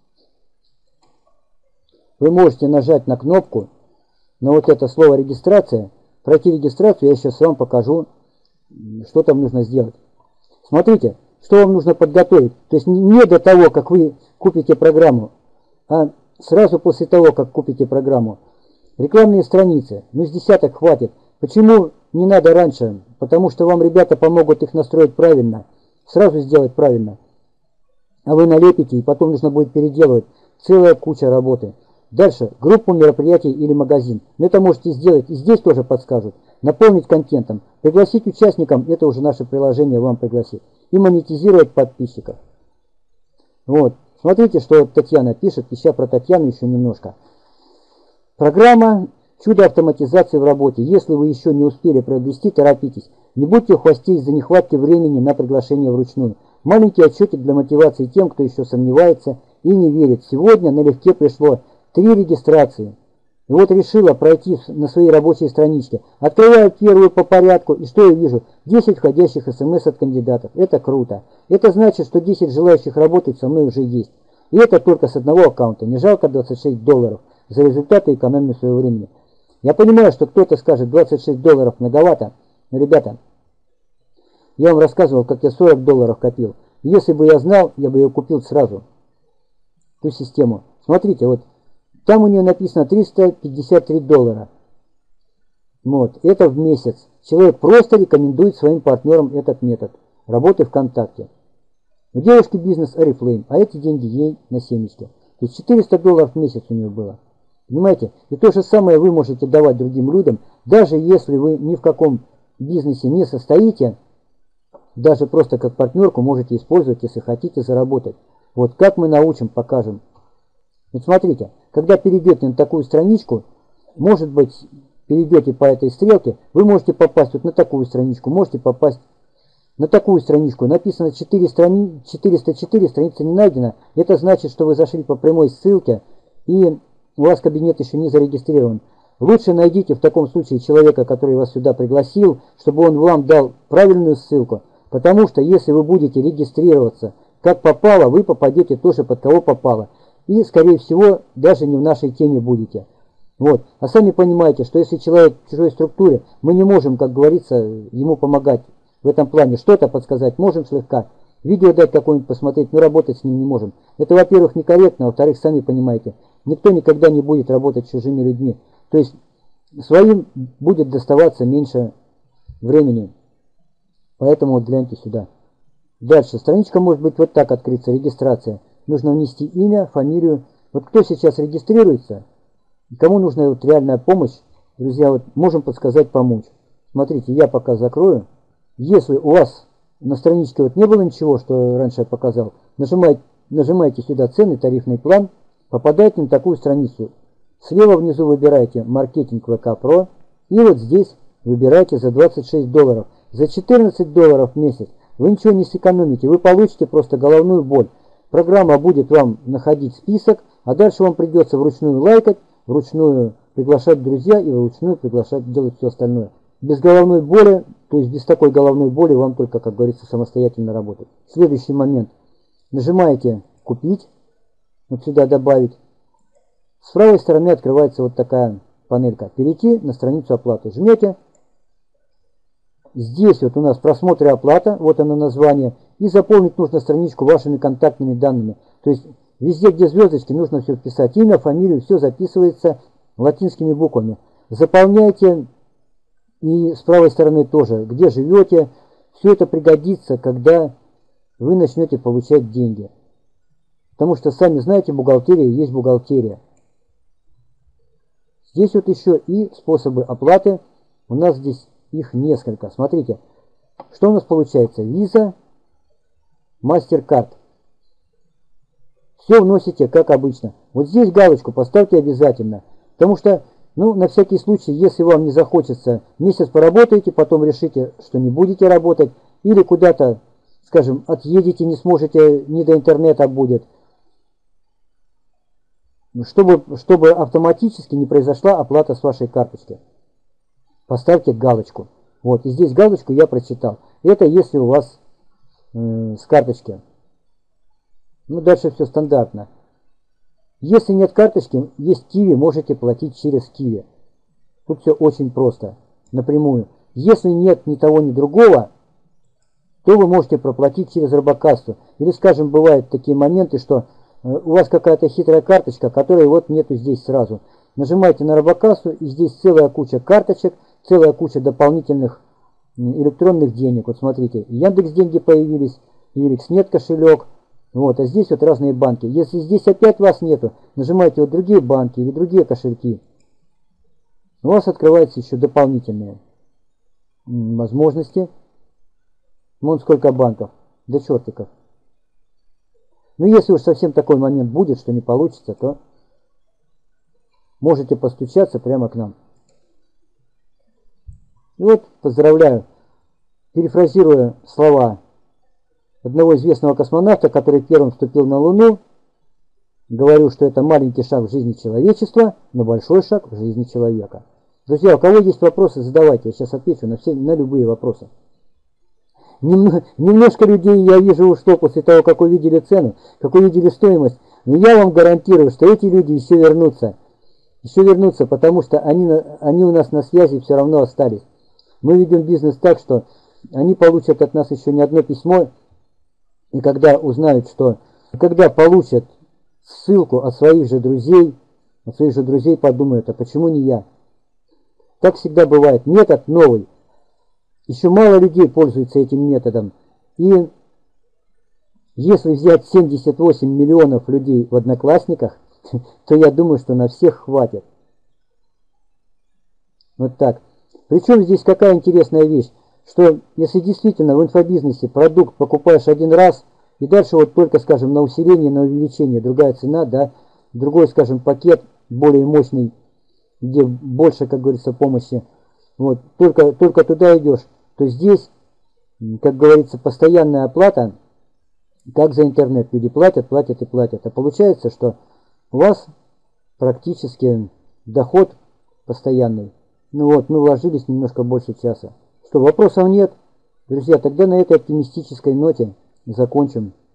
Вы можете нажать на кнопку, на вот это слово регистрация. Пройти регистрацию, я сейчас вам покажу, что там нужно сделать. Смотрите, что вам нужно подготовить. То есть не до того, как вы купите программу, а сразу после того, как купите программу. Рекламные страницы. Ну, с десяток хватит. Почему не надо раньше? Потому что вам ребята помогут их настроить правильно. Сразу сделать правильно. А вы налепите, и потом нужно будет переделывать. Целая куча работы. Дальше. Группу мероприятий или магазин. Это можете сделать. И здесь тоже подскажут. Наполнить контентом. Пригласить участникам. Это уже наше приложение вам пригласит. И монетизировать подписчиков. Вот. Смотрите, что Татьяна пишет. Еще про Татьяну еще немножко. Программа «Чудо автоматизации в работе». Если вы еще не успели приобрести, торопитесь. Не будьте в хвосте из-за нехватки времени на приглашение вручную. Маленький отчетик для мотивации тем, кто еще сомневается и не верит. Сегодня налегке пришло 3 регистрации. И вот решила пройти на своей рабочей страничке. Открываю первую по порядку, и что я вижу? 10 входящих смс от кандидатов. Это круто. Это значит, что 10 желающих работать со мной уже есть. И это только с одного аккаунта. Не жалко $26 за результаты и экономию своего времени. Я понимаю, что кто-то скажет, $26 многовато. Но, ребята, я вам рассказывал, как я $40 копил. Если бы я знал, я бы ее купил сразу. Ту систему. Смотрите, вот там у нее написано $353. Вот, это в месяц. Человек просто рекомендует своим партнерам этот метод работы ВКонтакте. У девушки бизнес Oriflame, а эти деньги ей на семечки. То есть $400 в месяц у нее было. Понимаете? И то же самое вы можете давать другим людям, даже если вы ни в каком бизнесе не состоите, даже просто как партнерку можете использовать, если хотите заработать. Вот как мы научим, покажем. Вот смотрите, когда перейдете на такую страничку, может быть, перейдете по этой стрелке, вы можете попасть вот на такую страничку, можете попасть на такую страничку. Написано 404, страница не найдена. Это значит, что вы зашли по прямой ссылке, и у вас кабинет еще не зарегистрирован. Лучше найдите в таком случае человека, который вас сюда пригласил, чтобы он вам дал правильную ссылку. Потому что если вы будете регистрироваться как попало, вы попадете тоже под кого попало. И, скорее всего, даже не в нашей теме будете. Вот. А сами понимаете, что если человек в чужой структуре, мы не можем, как говорится, ему помогать в этом плане. Что-то подсказать можем слегка. Видео дать какое-нибудь посмотреть, но работать с ним не можем. Это, во-первых, некорректно, а во-вторых, сами понимаете, никто никогда не будет работать с чужими людьми. То есть своим будет доставаться меньше времени. Поэтому вот гляньте сюда. Дальше. Страничка может быть вот так открыться, регистрация. Нужно внести имя, фамилию. Вот кто сейчас регистрируется, кому нужна вот реальная помощь, друзья, вот можем подсказать, помочь. Смотрите, я пока закрою. Если у вас на страничке вот не было ничего, что раньше я показал, нажимаете сюда цены, тарифный план, попадаете на такую страницу. Слева внизу выбираете маркетинг ВК Про и вот здесь выбираете за $26. За $14 в месяц вы ничего не сэкономите, вы получите просто головную боль. Программа будет вам находить список, а дальше вам придется вручную лайкать, вручную приглашать друзья и вручную приглашать делать все остальное. Без головной боли, то есть без такой головной боли вам только, как говорится, самостоятельно работать. Следующий момент. Нажимаете «Купить», вот сюда «Добавить». С правой стороны открывается вот такая панелька «Перейти на страницу оплаты». Жмете. Здесь вот у нас просмотр и оплата, вот оно название. И заполнить нужно страничку вашими контактными данными. То есть везде, где звездочки, нужно все вписать. Имя, фамилию, все записывается латинскими буквами. Заполняйте. И с правой стороны тоже, где живете. Все это пригодится, когда вы начнете получать деньги. Потому что, сами знаете, бухгалтерия есть бухгалтерия. Здесь вот еще и способы оплаты. У нас здесь их несколько. Смотрите, что у нас получается. Visa, MasterCard. Все вносите, как обычно. Вот здесь галочку поставьте обязательно. Потому что, ну, на всякий случай, если вам не захочется, месяц поработаете, потом решите, что не будете работать, или куда-то, скажем, отъедете, не сможете, не до интернета будет. Чтобы автоматически не произошла оплата с вашей карточки. Поставьте галочку. Вот, и здесь галочку я прочитал. Это если у вас с карточки. Ну, дальше все стандартно. Если нет карточки, есть Kiwi, можете платить через Kiwi. Тут все очень просто, напрямую. Если нет ни того, ни другого, то вы можете проплатить через Робокассу. Или, скажем, бывают такие моменты, что у вас какая-то хитрая карточка, которой вот нету здесь сразу. Нажимаете на Робокассу, и здесь целая куча карточек, целая куча дополнительных электронных денег. Вот смотрите, Яндекс.Деньги появились, Яндекс.Нет кошелек. Вот, а здесь вот разные банки. Если здесь опять вас нету, нажимаете вот другие банки или другие кошельки. У вас открываются еще дополнительные возможности. Вон сколько банков, до чертиков. Но если уж совсем такой момент будет, что не получится, то можете постучаться прямо к нам. И вот, поздравляю, перефразируя слова одного известного космонавта, который первым вступил на Луну, говорю, что это маленький шаг в жизни человечества, но большой шаг в жизни человека. Друзья, у кого есть вопросы, задавайте, я сейчас отвечу на любые вопросы. Немножко людей я вижу ушло после того, как увидели цену, как увидели стоимость, но я вам гарантирую, что эти люди еще вернутся, потому что они у нас на связи все равно остались. Мы ведем бизнес так, что они получат от нас еще не одно письмо, и когда узнают, когда получат ссылку от своих же друзей подумают, а почему не я? Так всегда бывает. Метод новый. Еще мало людей пользуются этим методом. И если взять 78 миллионов людей в Одноклассниках, то я думаю, что на всех хватит. Вот так. Причем здесь какая интересная вещь, что если действительно в инфобизнесе продукт покупаешь один раз, и дальше вот только, скажем, на усиление, на увеличение, другая цена, да, другой, скажем, пакет более мощный, где больше, как говорится, помощи, вот, только туда идешь, то здесь, как говорится, постоянная оплата, как за интернет, люди платят, платят и платят, а получается, что у вас практически доход постоянный. Ну вот, мы вложились немножко больше часа. Что, вопросов нет? Друзья, тогда на этой оптимистической ноте закончим.